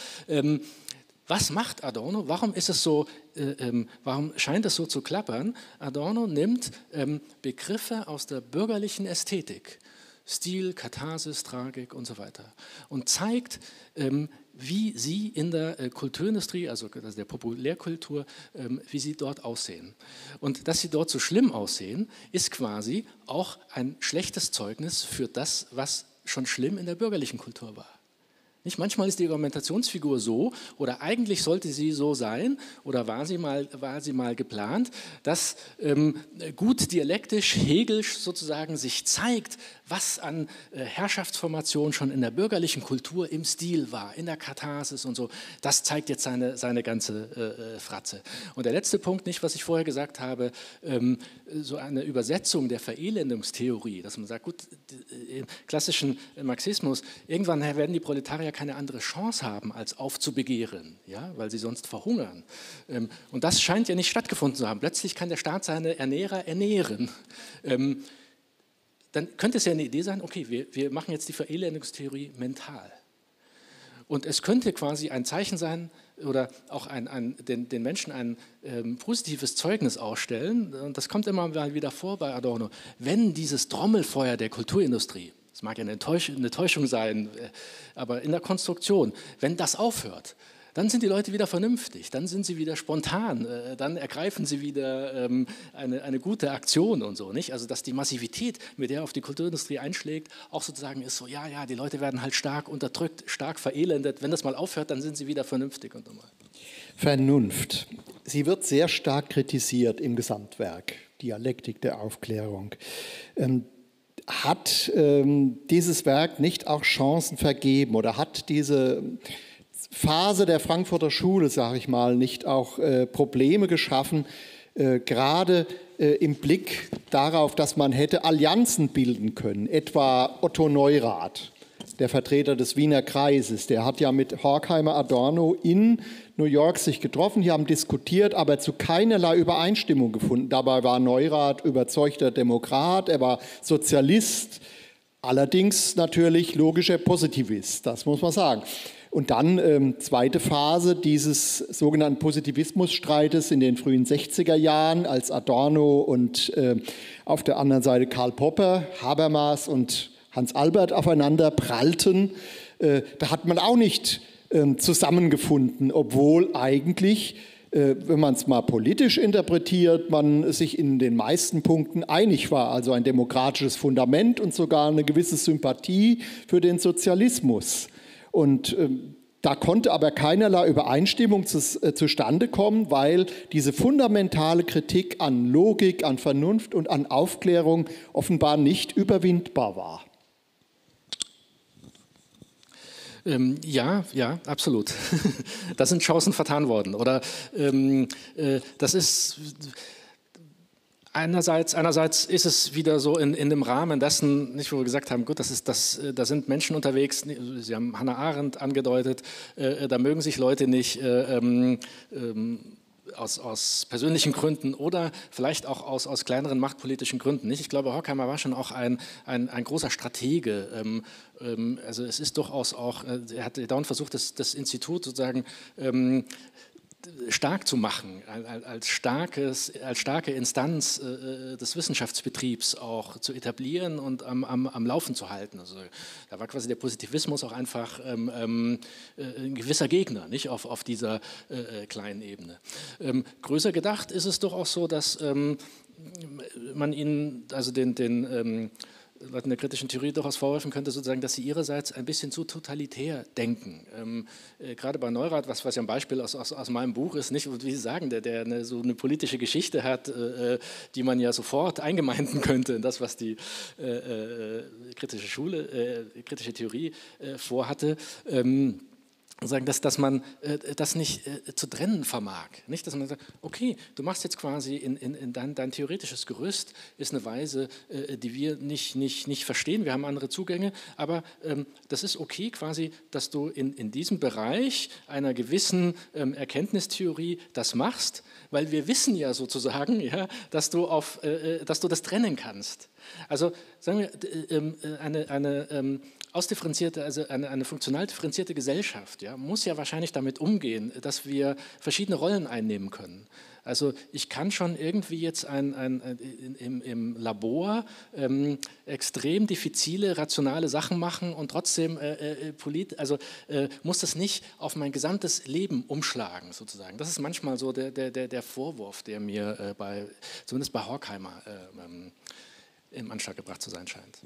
Was macht Adorno? Warum ist es so, warum scheint es so zu klappern? Adorno nimmt Begriffe aus der bürgerlichen Ästhetik, Stil, Katharsis, Tragik und so weiter, und zeigt, wie sie in der Kulturindustrie, also der Populärkultur, wie sie dort aussehen. Und dass sie dort so schlimm aussehen, ist quasi auch ein schlechtes Zeugnis für das, was schon schlimm in der bürgerlichen Kultur war. Nicht? Manchmal ist die Argumentationsfigur so, oder eigentlich sollte sie so sein, oder war sie mal geplant, dass gut dialektisch, hegelisch sozusagen sich zeigt, was an Herrschaftsformation schon in der bürgerlichen Kultur im Stil war, in der Katharsis und so. Das zeigt jetzt seine ganze Fratze. Und der letzte Punkt, nicht, was ich vorher gesagt habe, so eine Übersetzung der Verelendungstheorie, dass man sagt, gut, im klassischen Marxismus, irgendwann werden die Proletarier keine andere Chance haben, als aufzubegehren, ja, weil sie sonst verhungern. Und das scheint ja nicht stattgefunden zu haben. Plötzlich kann der Staat seine Ernährer ernähren. Dann könnte es ja eine Idee sein, okay, wir machen jetzt die Verelendungstheorie mental. Und es könnte quasi ein Zeichen sein oder auch den Menschen ein positives Zeugnis ausstellen. Und das kommt immer mal wieder vor bei Adorno. Wenn dieses Trommelfeuer der Kulturindustrie, das mag ja eine Täuschung sein, aber in der Konstruktion, wenn das aufhört, dann sind die Leute wieder vernünftig, dann sind sie wieder spontan, dann ergreifen sie wieder eine gute Aktion und so, nicht? Also dass die Massivität, mit der auf die Kulturindustrie einschlägt, auch sozusagen ist so, ja, die Leute werden halt stark unterdrückt, stark verelendet, wenn das mal aufhört, dann sind sie wieder vernünftig und normal. Vernunft. Sie wird sehr stark kritisiert im Gesamtwerk, Dialektik der Aufklärung. Hat dieses Werk nicht auch Chancen vergeben oder hat diese Phase der Frankfurter Schule, sage ich mal, nicht auch Probleme geschaffen, gerade im Blick darauf, dass man hätte Allianzen bilden können, etwa Otto Neurath, der Vertreter des Wiener Kreises, der hat ja mit Horkheimer Adorno in New York sich getroffen, die haben diskutiert, aber zu keinerlei Übereinstimmung gefunden. Dabei war Neurath überzeugter Demokrat, er war Sozialist, allerdings natürlich logischer Positivist, das muss man sagen. Und dann zweite Phase dieses sogenannten Positivismusstreites in den frühen 60er Jahren, als Adorno und auf der anderen Seite Karl Popper, Habermas und Hans Albert aufeinander prallten. Da hat man auch nicht zusammengefunden, obwohl eigentlich, wenn man es mal politisch interpretiert, man sich in den meisten Punkten einig war. Also ein demokratisches Fundament und sogar eine gewisse Sympathie für den Sozialismus. Und da konnte aber keinerlei Übereinstimmung zustande kommen, weil diese fundamentale Kritik an Logik, an Vernunft und an Aufklärung offenbar nicht überwindbar war. Ja, absolut. Da sind Chancen vertan worden. Oder das ist... Einerseits ist es wieder so in dem Rahmen dessen, nicht, wo wir gesagt haben, gut, da sind Menschen unterwegs, Sie haben Hannah Arendt angedeutet, da mögen sich Leute nicht aus persönlichen Gründen oder vielleicht auch aus kleineren machtpolitischen Gründen. Nicht? Ich glaube, Horkheimer war schon auch ein großer Stratege. Also es ist durchaus auch, er hat dauernd versucht, das Institut sozusagen stark zu machen, als starke Instanz des Wissenschaftsbetriebs auch zu etablieren und am Laufen zu halten. Also da war quasi der Positivismus auch einfach ein gewisser Gegner, nicht auf dieser kleinen Ebene. Größer gedacht ist es doch auch so, dass man ihnen, also den Leuten der kritischen Theorie durchaus vorwerfen könnte, sozusagen, dass sie ihrerseits ein bisschen zu totalitär denken. Gerade bei Neurath, was ja ein Beispiel aus meinem Buch ist, nicht, wie Sie sagen, der so eine politische Geschichte hat, die man ja sofort eingemeinden könnte in das, was die kritische Theorie vorhatte. Sagen, dass man das nicht zu trennen vermag. Nicht, dass man sagt, okay, du machst jetzt quasi in dein theoretisches Gerüst, ist eine Weise, die wir nicht verstehen, wir haben andere Zugänge, aber das ist okay quasi, dass du in diesem Bereich einer gewissen Erkenntnistheorie das machst, weil wir wissen ja sozusagen, ja, dass du das trennen kannst. Also sagen wir, eine ausdifferenzierte, also eine funktional differenzierte Gesellschaft, ja, muss ja wahrscheinlich damit umgehen, dass wir verschiedene Rollen einnehmen können. Also ich kann schon irgendwie jetzt im Labor extrem diffizile, rationale Sachen machen und trotzdem muss das nicht auf mein gesamtes Leben umschlagen, sozusagen. Das ist manchmal so der Vorwurf, der mir zumindest bei Horkheimer im Anschlag gebracht zu sein scheint.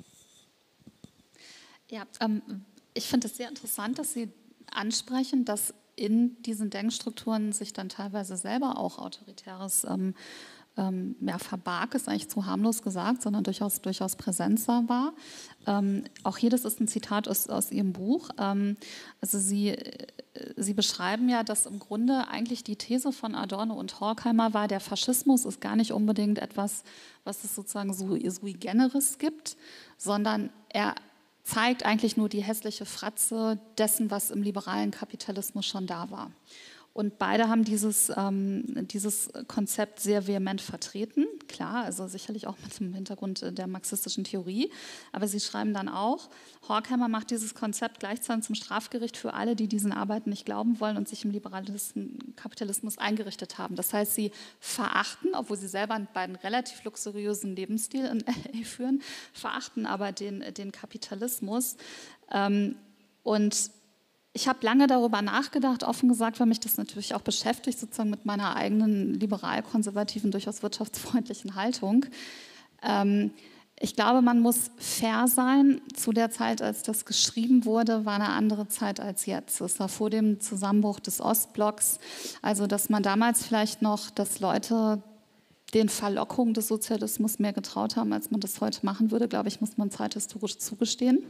Ja, ich finde es sehr interessant, dass Sie ansprechen, dass in diesen Denkstrukturen sich dann teilweise selber auch Autoritäres verbarg, ist eigentlich zu harmlos gesagt, sondern durchaus Präsenz war. Auch hier, das ist ein Zitat aus Ihrem Buch. Also Sie beschreiben ja, dass im Grunde eigentlich die These von Adorno und Horkheimer war, der Faschismus ist gar nicht unbedingt etwas, was es sozusagen sui generis gibt, sondern er zeigt eigentlich nur die hässliche Fratze dessen, was im liberalen Kapitalismus schon da war. Und beide haben dieses Konzept sehr vehement vertreten, klar, also sicherlich auch mit dem Hintergrund der marxistischen Theorie. Aber sie schreiben dann auch, Horkheimer macht dieses Konzept gleichzeitig zum Strafgericht für alle, die diesen Arbeiten nicht glauben wollen und sich im liberalen Kapitalismus eingerichtet haben. Das heißt, sie verachten, obwohl sie selber einen relativ luxuriösen Lebensstil in LA führen, verachten aber den Kapitalismus. Und ich habe lange darüber nachgedacht, offen gesagt, weil mich das natürlich auch beschäftigt, sozusagen mit meiner eigenen liberal-konservativen, durchaus wirtschaftsfreundlichen Haltung. Ich glaube, man muss fair sein. Zu der Zeit, als das geschrieben wurde, war eine andere Zeit als jetzt. Es war vor dem Zusammenbruch des Ostblocks. Also, dass man damals vielleicht noch, dass Leute den Verlockungen des Sozialismus mehr getraut haben, als man das heute machen würde, glaube ich, muss man zeithistorisch zugestehen.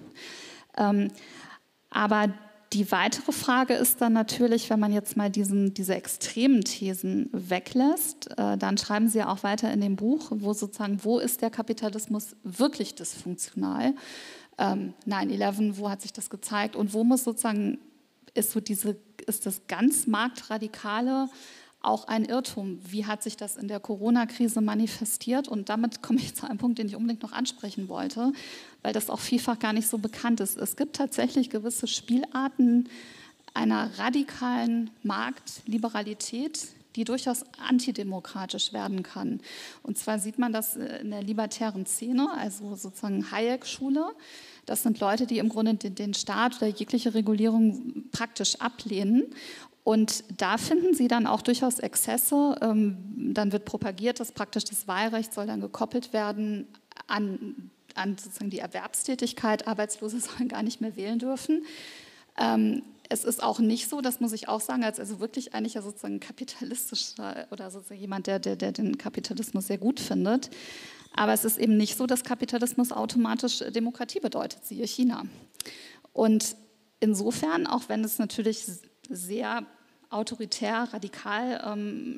Aber die weitere Frage ist dann natürlich, wenn man jetzt mal diese extremen Thesen weglässt, dann schreiben Sie ja auch weiter in dem Buch, wo ist der Kapitalismus wirklich dysfunktional? 9/11, wo hat sich das gezeigt? Und wo muss sozusagen, ist das ganz Marktradikale auch ein Irrtum? Wie hat sich das in der Corona-Krise manifestiert? Und damit komme ich zu einem Punkt, den ich unbedingt noch ansprechen wollte, weil das auch vielfach gar nicht so bekannt ist. Es gibt tatsächlich gewisse Spielarten einer radikalen Marktliberalität, die durchaus antidemokratisch werden kann. Und zwar sieht man das in der libertären Szene, also sozusagen Hayek-Schule. Das sind Leute, die im Grunde den Staat oder jegliche Regulierung praktisch ablehnen. Und da finden Sie dann auch durchaus Exzesse. Dann wird propagiert, dass praktisch das Wahlrecht soll dann gekoppelt werden an sozusagen die Erwerbstätigkeit. Arbeitslose sollen gar nicht mehr wählen dürfen. Es ist auch nicht so, das muss ich auch sagen, als also wirklich eigentlich ja sozusagen kapitalistischer oder sozusagen jemand, der den Kapitalismus sehr gut findet. Aber es ist eben nicht so, dass Kapitalismus automatisch Demokratie bedeutet, siehe China. Und insofern, auch wenn es natürlich sehr autoritär, radikal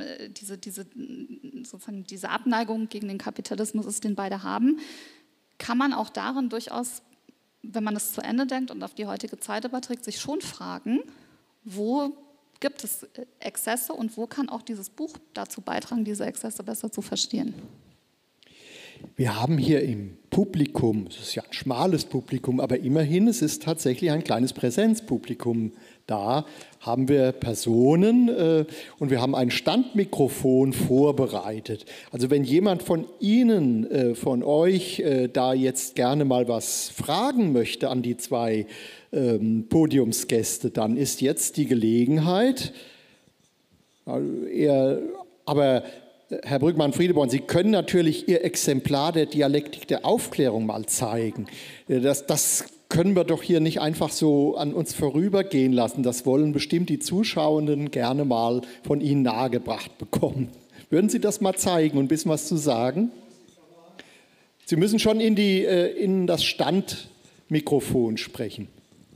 diese Abneigung gegen den Kapitalismus ist, den beide haben, kann man auch darin durchaus, wenn man es zu Ende denkt und auf die heutige Zeit überträgt, sich schon fragen, wo gibt es Exzesse und wo kann auch dieses Buch dazu beitragen, diese Exzesse besser zu verstehen? Wir haben hier im Publikum, es ist ja ein schmales Publikum, aber immerhin, es ist tatsächlich ein kleines Präsenzpublikum da, haben wir Personen und wir haben ein Standmikrofon vorbereitet. Also wenn jemand von Ihnen, von euch da jetzt gerne mal was fragen möchte an die zwei Podiumsgäste, dann ist jetzt die Gelegenheit. Aber Herr Brügmann-Friedeborn, Sie können natürlich Ihr Exemplar der Dialektik der Aufklärung mal zeigen. Das können wir doch hier nicht einfach so an uns vorübergehen lassen. Das wollen bestimmt die Zuschauenden gerne mal von Ihnen nahegebracht bekommen. Würden Sie das mal zeigen und ein bisschen was zu sagen? Sie müssen schon in das Standmikrofon sprechen.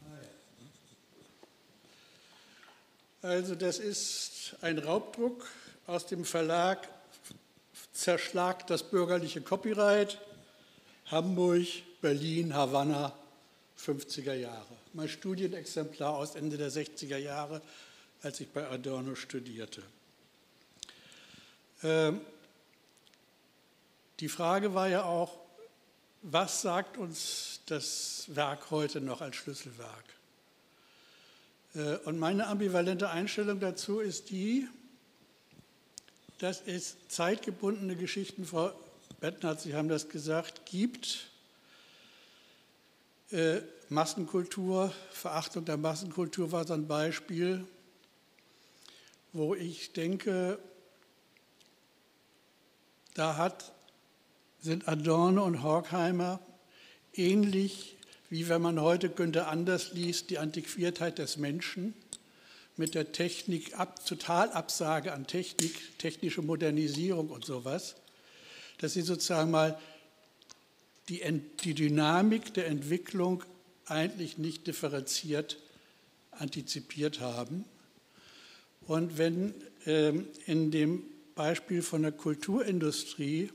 Also das ist ein Raubdruck aus dem Verlag Zerschlag das bürgerliche Copyright, Hamburg, Berlin, Havanna, 50er Jahre. Mein Studienexemplar aus Ende der 60er Jahre, als ich bei Adorno studierte. Die Frage war ja auch, was sagt uns das Werk heute noch als Schlüsselwerk? Und meine ambivalente Einstellung dazu ist die, dass es zeitgebundene Geschichten, Frau Bettnarz, Sie haben das gesagt, gibt. Massenkultur, Verachtung der Massenkultur war so ein Beispiel, wo ich denke, da sind Adorno und Horkheimer ähnlich, wie wenn man heute Günther Anders liest, die Antiquiertheit des Menschen, mit der Technik, Totalabsage an Technik, technische Modernisierung und sowas, dass sie sozusagen mal die Dynamik der Entwicklung eigentlich nicht differenziert antizipiert haben. Und wenn in dem Beispiel von der Kulturindustrie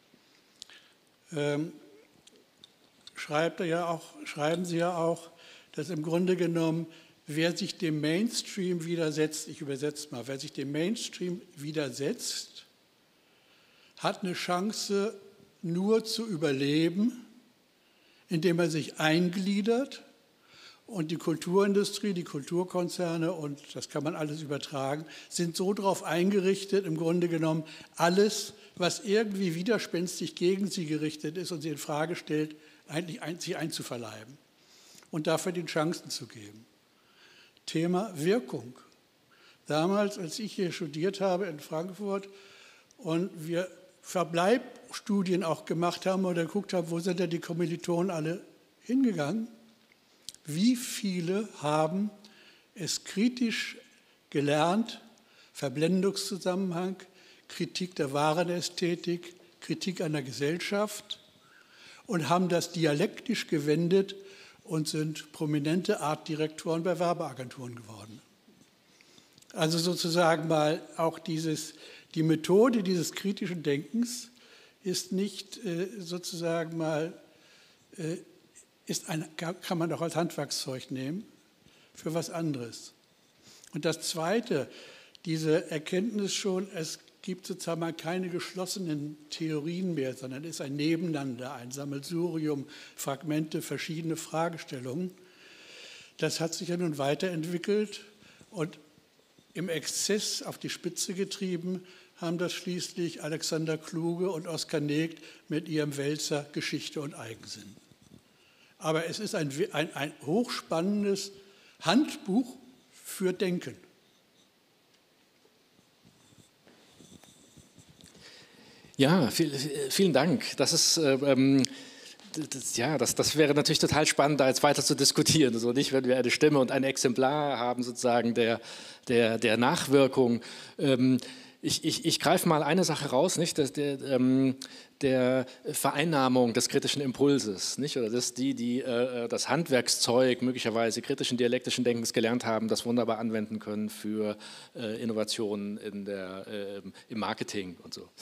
schreiben Sie ja auch, dass im Grunde genommen, wer sich dem Mainstream widersetzt, ich übersetze mal, wer sich dem Mainstream widersetzt, hat eine Chance nur zu überleben, indem er sich eingliedert und die Kulturindustrie, die Kulturkonzerne, und das kann man alles übertragen, sind so darauf eingerichtet, im Grunde genommen alles, was irgendwie widerspenstig gegen sie gerichtet ist und sie in Frage stellt, eigentlich sich einzuverleiben und dafür die Chancen zu geben. Thema Wirkung. Damals, als ich hier studiert habe in Frankfurt und wir Verbleibstudien auch gemacht haben oder geguckt haben, wo sind denn die Kommilitonen alle hingegangen, wie viele haben es kritisch gelernt, Verblendungszusammenhang, Kritik der Warenästhetik, Kritik an der Gesellschaft und haben das dialektisch gewendet und sind prominente Artdirektoren bei Werbeagenturen geworden. Also sozusagen mal auch die Methode dieses kritischen Denkens ist nicht sozusagen mal, kann man auch als Handwerkszeug nehmen für was anderes. Und das Zweite, diese Erkenntnis schon, es gibt sozusagen mal keine geschlossenen Theorien mehr, sondern es ist ein Nebeneinander, ein Sammelsurium, Fragmente, verschiedene Fragestellungen. Das hat sich ja nun weiterentwickelt und im Exzess auf die Spitze getrieben haben das schließlich Alexander Kluge und Oskar Negt mit ihrem Wälzer Geschichte und Eigensinn. Aber es ist ein hochspannendes Handbuch für Denken. Ja, vielen Dank. Das wäre natürlich total spannend, da jetzt weiter zu diskutieren. Also nicht, wenn wir eine Stimme und ein Exemplar haben, sozusagen der Nachwirkung. Ich greife mal eine Sache raus, nicht, der Vereinnahmung des kritischen Impulses, nicht, oder die das Handwerkszeug möglicherweise kritischen dialektischen Denkens gelernt haben, das wunderbar anwenden können für Innovationen im Marketing und so.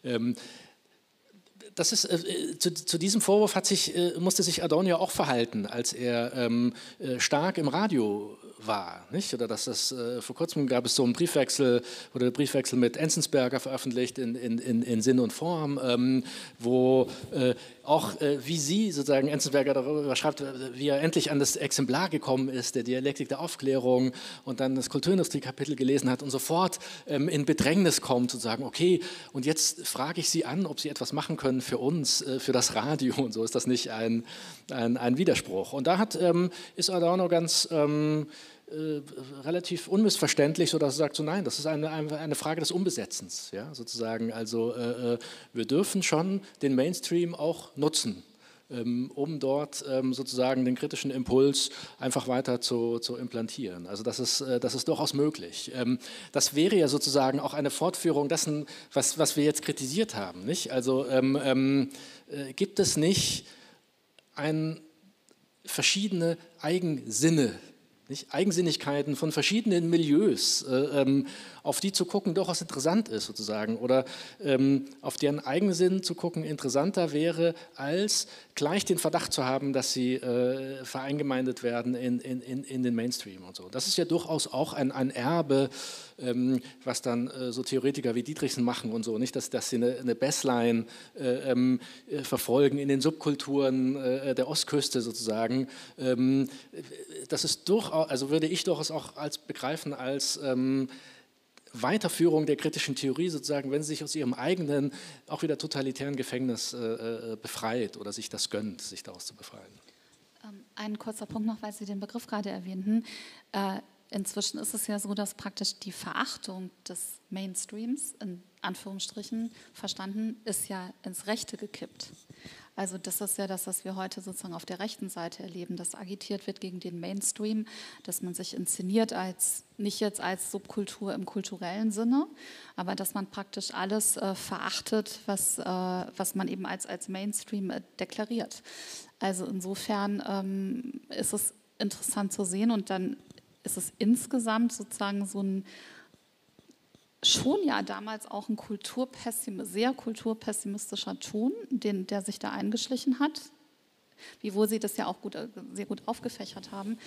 Das ist, zu diesem Vorwurf musste sich Adorno ja auch verhalten, als er stark im Radio war, nicht? Oder dass das vor kurzem gab es so einen Briefwechsel, wurde der Briefwechsel mit Enzensberger veröffentlicht in Sinn und Form, wo auch wie Sie sozusagen Enzensberger darüber schreibt, wie er endlich an das Exemplar gekommen ist, der Dialektik der Aufklärung, und dann das Kulturindustrie-Kapitel gelesen hat und sofort in Bedrängnis kommt und sagen, okay, und jetzt frage ich Sie an, ob Sie etwas machen können für uns, für das Radio und so. Ist das nicht ein Widerspruch? Und da ist Adorno ganz relativ unmissverständlich, sodass er sagt, so nein, das ist eine Frage des Umbesetzens, ja, sozusagen. Also wir dürfen schon den Mainstream auch nutzen, um dort sozusagen den kritischen Impuls einfach weiter zu implantieren. Also das ist durchaus möglich. Das wäre ja sozusagen auch eine Fortführung dessen, was wir jetzt kritisiert haben, nicht? Also gibt es nicht verschiedene Eigensinne, nicht? Eigensinnigkeiten von verschiedenen Milieus, auf die zu gucken durchaus interessant ist sozusagen, oder auf deren Eigensinn zu gucken interessanter wäre, als gleich den Verdacht zu haben, dass sie vereingemeindet werden in den Mainstream und so. Das ist ja durchaus auch ein Erbe, was dann so Theoretiker wie Dietrichsen machen und so, nicht, dass sie eine Baseline verfolgen in den Subkulturen der Ostküste sozusagen. Das ist durchaus, also würde ich durchaus auch als begreifen als Weiterführung der kritischen Theorie sozusagen, wenn sie sich aus ihrem eigenen, auch wieder totalitären Gefängnis befreit oder sich das gönnt, sich daraus zu befreien. Ein kurzer Punkt noch, weil Sie den Begriff gerade erwähnten. Inzwischen ist es ja so, dass praktisch die Verachtung des Mainstreams, in Anführungsstrichen verstanden, ist ja ins Rechte gekippt. Also das ist ja das, was wir heute sozusagen auf der rechten Seite erleben, dass agitiert wird gegen den Mainstream, dass man sich inszeniert nicht jetzt als Subkultur im kulturellen Sinne, aber dass man praktisch alles verachtet, was man eben als Mainstream deklariert. Also insofern ist es interessant zu sehen, und dann ist es insgesamt sozusagen so ein schon ja damals auch ein sehr kulturpessimistischer Ton, der sich da eingeschlichen hat, wiewohl Sie das ja auch sehr gut aufgefächert haben.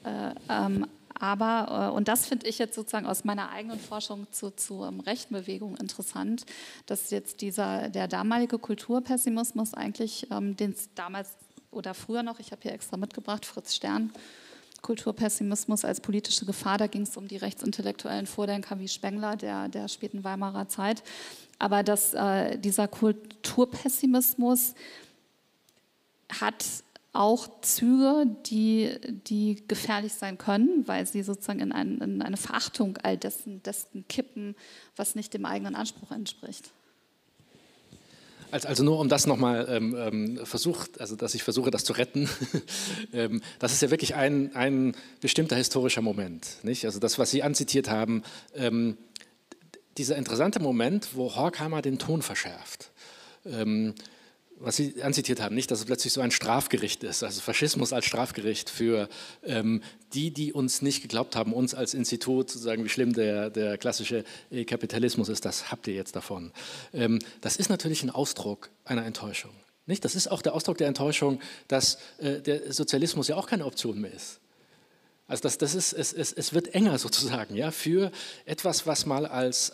Aber, und das finde ich jetzt sozusagen aus meiner eigenen Forschung zur rechten Bewegung interessant, dass jetzt der damalige Kulturpessimismus eigentlich, den es damals oder früher noch, ich habe hier extra mitgebracht, Fritz Stern, Kulturpessimismus als politische Gefahr, da ging es um die rechtsintellektuellen Vordenker wie Spengler der späten Weimarer Zeit, aber dieser Kulturpessimismus hat auch Züge, die gefährlich sein können, weil sie sozusagen in eine Verachtung all dessen kippen, was nicht dem eigenen Anspruch entspricht. Also nur um das nochmal dass ich versuche, das zu retten, das ist ja wirklich ein bestimmter historischer Moment, nicht? Also das, was Sie anzitiert haben, dieser interessante Moment, wo Horkheimer den Ton verschärft, was Sie anzitiert haben, nicht, dass es plötzlich so ein Strafgericht ist, also Faschismus als Strafgericht für die uns nicht geglaubt haben, uns als Institut, zu sagen, wie schlimm der klassische Kapitalismus ist, das habt ihr jetzt davon. Das ist natürlich ein Ausdruck einer Enttäuschung. Nicht? Das ist auch der Ausdruck der Enttäuschung, dass der Sozialismus ja auch keine Option mehr ist. Also es wird enger sozusagen, ja, für etwas, was mal als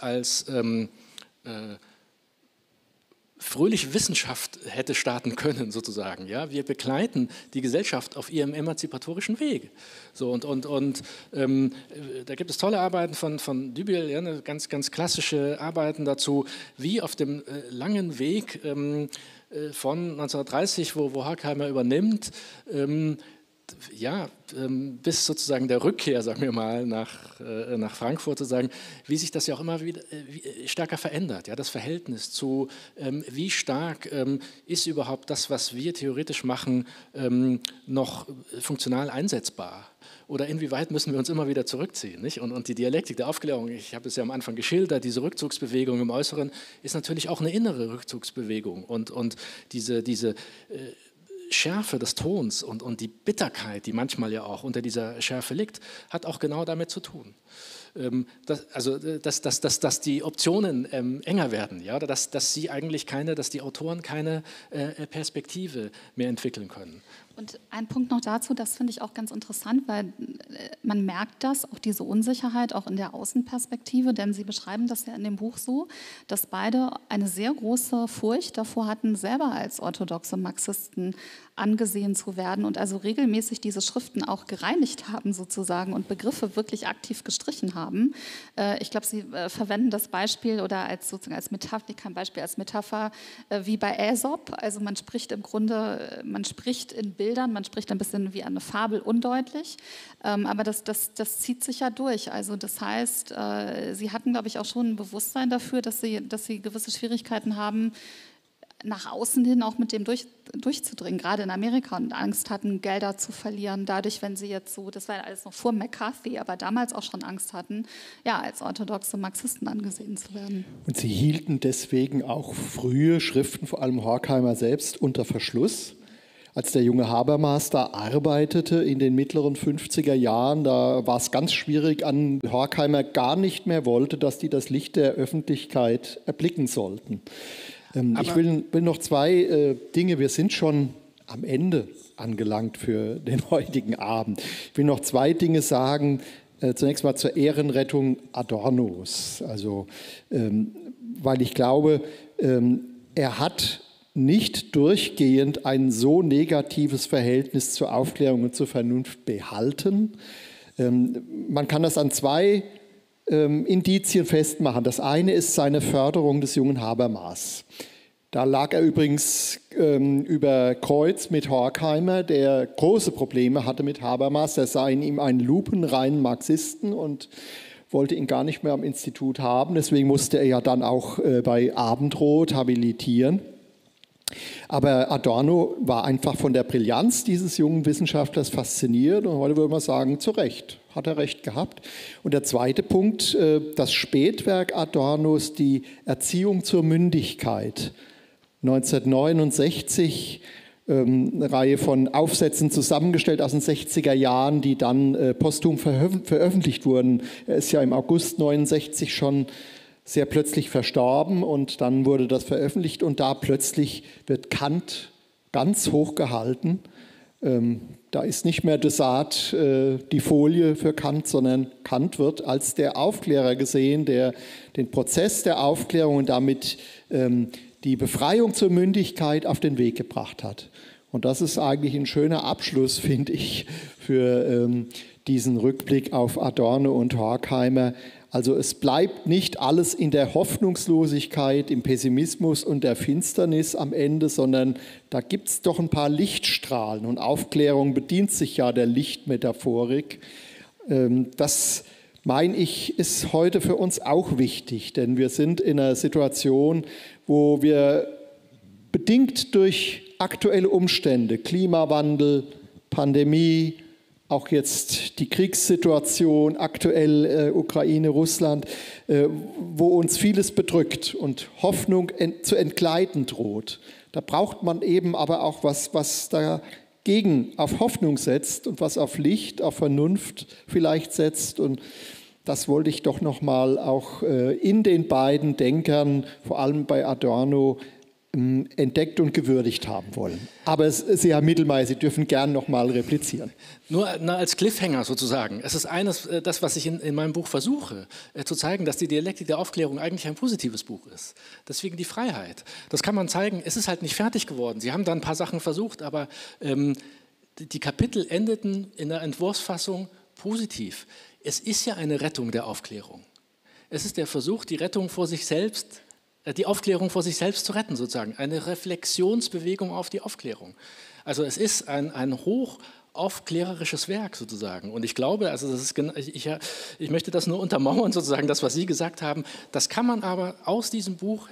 fröhliche Wissenschaft hätte starten können, sozusagen. Ja? Wir begleiten die Gesellschaft auf ihrem emanzipatorischen Weg. So, und da gibt es tolle Arbeiten von Dubiel, ja, eine ganz klassische Arbeiten dazu, wie auf dem langen Weg von 1930, wo Horkheimer übernimmt, bis sozusagen der Rückkehr, sagen wir mal, nach Frankfurt, sozusagen, wie sich das ja auch immer wieder stärker verändert. Ja, das Verhältnis zu, wie stark ist überhaupt das, was wir theoretisch machen, noch funktional einsetzbar? Oder inwieweit müssen wir uns immer wieder zurückziehen? Nicht? Und die Dialektik der Aufklärung, ich habe es ja am Anfang geschildert, diese Rückzugsbewegung im Äußeren ist natürlich auch eine innere Rückzugsbewegung. Und diese Schärfe des Tons und die Bitterkeit, die manchmal ja auch unter dieser Schärfe liegt, hat auch genau damit zu tun. Dass die Optionen enger werden, ja, dass die Autoren keine Perspektive mehr entwickeln können. Und ein Punkt noch dazu, das finde ich auch ganz interessant, weil man merkt das, auch diese Unsicherheit, auch in der Außenperspektive, denn Sie beschreiben das ja in dem Buch so, dass beide eine sehr große Furcht davor hatten, selber als orthodoxe Marxisten angesehen zu werden und also regelmäßig diese Schriften auch gereinigt haben sozusagen und Begriffe wirklich aktiv gestrichen haben. Ich glaube, Sie verwenden das Beispiel oder als sozusagen als Metapher, kein Beispiel, als Metapher wie bei Aesop. Also man spricht im Grunde, man spricht in Bildern, man spricht ein bisschen wie eine Fabel undeutlich, aber das zieht sich ja durch. Also das heißt, Sie hatten, glaube ich, auch schon ein Bewusstsein dafür, dass Sie gewisse Schwierigkeiten haben, nach außen hin auch mit dem durchzudringen, gerade in Amerika, und Angst hatten, Gelder zu verlieren, dadurch, wenn sie jetzt so, das war ja alles noch vor McCarthy, aber damals auch schon Angst hatten, ja, als orthodoxe Marxisten angesehen zu werden. Und sie hielten deswegen auch frühe Schriften, vor allem Horkheimer selbst, unter Verschluss. Als der junge Habermas da arbeitete in den mittleren 50er Jahren, da war es ganz schwierig, an Horkheimer gar nicht mehr wollte, dass die das Licht der Öffentlichkeit erblicken sollten. Ich will noch zwei Dinge, wir sind schon am Ende angelangt für den heutigen Abend. Ich will noch zwei Dinge sagen, zunächst mal zur Ehrenrettung Adornos. Also, weil ich glaube, er hat nicht durchgehend ein so negatives Verhältnis zur Aufklärung und zur Vernunft behalten. Man kann das an zwei Indizien festmachen. Das eine ist seine Förderung des jungen Habermas. Da lag er übrigens über Kreuz mit Horkheimer, der große Probleme hatte mit Habermas. Er sah in ihm einen lupenreinen Marxisten und wollte ihn gar nicht mehr am Institut haben. Deswegen musste er ja dann auch bei Abendroth habilitieren. Aber Adorno war einfach von der Brillanz dieses jungen Wissenschaftlers fasziniert und heute würde man sagen, zu Recht, hat er recht gehabt. Und der zweite Punkt, das Spätwerk Adornos, die Erziehung zur Mündigkeit. 1969 eine Reihe von Aufsätzen zusammengestellt aus den 60er Jahren, die dann posthum veröffentlicht wurden. Er ist ja im August 69 schon sehr plötzlich verstorben und dann wurde das veröffentlicht und da plötzlich wird Kant ganz hoch gehalten. Da ist nicht mehr Desart die Folie für Kant, sondern Kant wird als der Aufklärer gesehen, der den Prozess der Aufklärung und damit die Befreiung zur Mündigkeit auf den Weg gebracht hat. Und das ist eigentlich ein schöner Abschluss, finde ich, für diesen Rückblick auf Adorno und Horkheimer. Also es bleibt nicht alles in der Hoffnungslosigkeit, im Pessimismus und der Finsternis am Ende, sondern da gibt es doch ein paar Lichtstrahlen. Und Aufklärung bedient sich ja der Lichtmetaphorik. Das, meine ich, ist heute für uns auch wichtig, denn wir sind in einer Situation, wo wir bedingt durch aktuelle Umstände, Klimawandel, Pandemie, auch jetzt die Kriegssituation, aktuell Ukraine, Russland, wo uns vieles bedrückt und Hoffnung zu entgleiten droht. Da braucht man eben aber auch was dagegen auf Hoffnung setzt und was auf Licht, auf Vernunft vielleicht setzt. Und das wollte ich doch nochmal auch in den beiden Denkern, vor allem bei Adorno, entdeckt und gewürdigt haben wollen. Aber Sie, Herr Mittelmeier, Sie dürfen gern noch mal replizieren. Nur als Cliffhanger sozusagen. Es ist das, was ich in meinem Buch versuche, zu zeigen, dass die Dialektik der Aufklärung eigentlich ein positives Buch ist. Deswegen die Freiheit. Das kann man zeigen. Es ist halt nicht fertig geworden. Sie haben da ein paar Sachen versucht, aber die Kapitel endeten in der Entwurfsfassung positiv. Es ist ja eine Rettung der Aufklärung. Es ist der Versuch, die Aufklärung vor sich selbst zu retten, sozusagen. Eine Reflexionsbewegung auf die Aufklärung. Also es ist ein hochaufklärerisches Werk sozusagen. Und ich glaube, also das ist, ich möchte das nur untermauern, sozusagen, das, was Sie gesagt haben. Das kann man aber aus diesem Buch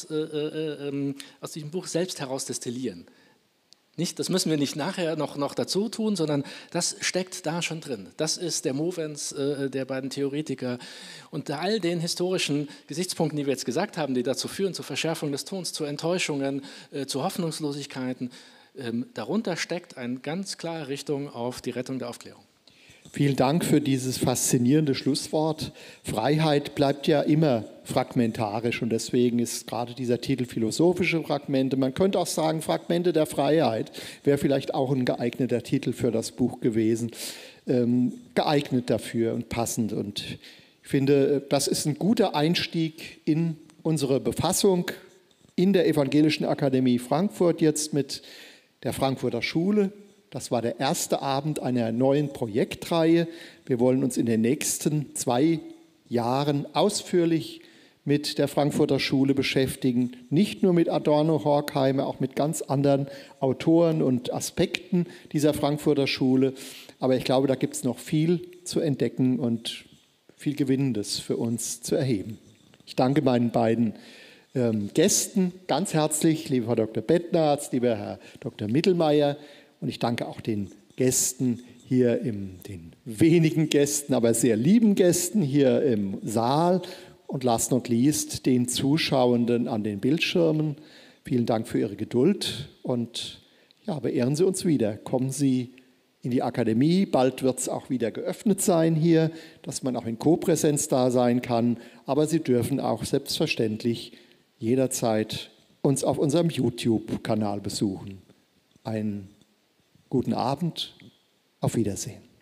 selbst heraus destillieren. Nicht, das müssen wir nicht nachher noch dazu tun, sondern das steckt da schon drin. Das ist der Movens der beiden Theoretiker. Und all den historischen Gesichtspunkten, die wir jetzt gesagt haben, die dazu führen, zur Verschärfung des Tons, zu Enttäuschungen, zu Hoffnungslosigkeiten, darunter steckt eine ganz klare Richtung auf die Rettung der Aufklärung. Vielen Dank für dieses faszinierende Schlusswort. Freiheit bleibt ja immer fragmentarisch und deswegen ist gerade dieser Titel philosophische Fragmente, man könnte auch sagen Fragmente der Freiheit, wäre vielleicht auch ein geeigneter Titel für das Buch gewesen, geeignet dafür und passend. Und ich finde, das ist ein guter Einstieg in unsere Befassung in der Evangelischen Akademie Frankfurt jetzt mit der Frankfurter Schule. Das war der erste Abend einer neuen Projektreihe. Wir wollen uns in den nächsten 2 Jahren ausführlich mit der Frankfurter Schule beschäftigen. Nicht nur mit Adorno, Horkheimer, auch mit ganz anderen Autoren und Aspekten dieser Frankfurter Schule. Aber ich glaube, da gibt es noch viel zu entdecken und viel Gewinnendes für uns zu erheben. Ich danke meinen beiden Gästen ganz herzlich, lieber Frau Dr. Bettnarz, lieber Herr Dr. Mittelmeier. Und ich danke auch den Gästen hier, den wenigen Gästen, aber sehr lieben Gästen hier im Saal und last not least den Zuschauenden an den Bildschirmen. Vielen Dank für Ihre Geduld und ja, beehren Sie uns wieder. Kommen Sie in die Akademie, bald wird es auch wieder geöffnet sein hier, dass man auch in Kopräsenz da sein kann, aber Sie dürfen auch selbstverständlich jederzeit uns auf unserem YouTube-Kanal besuchen. Einen guten Abend, auf Wiedersehen.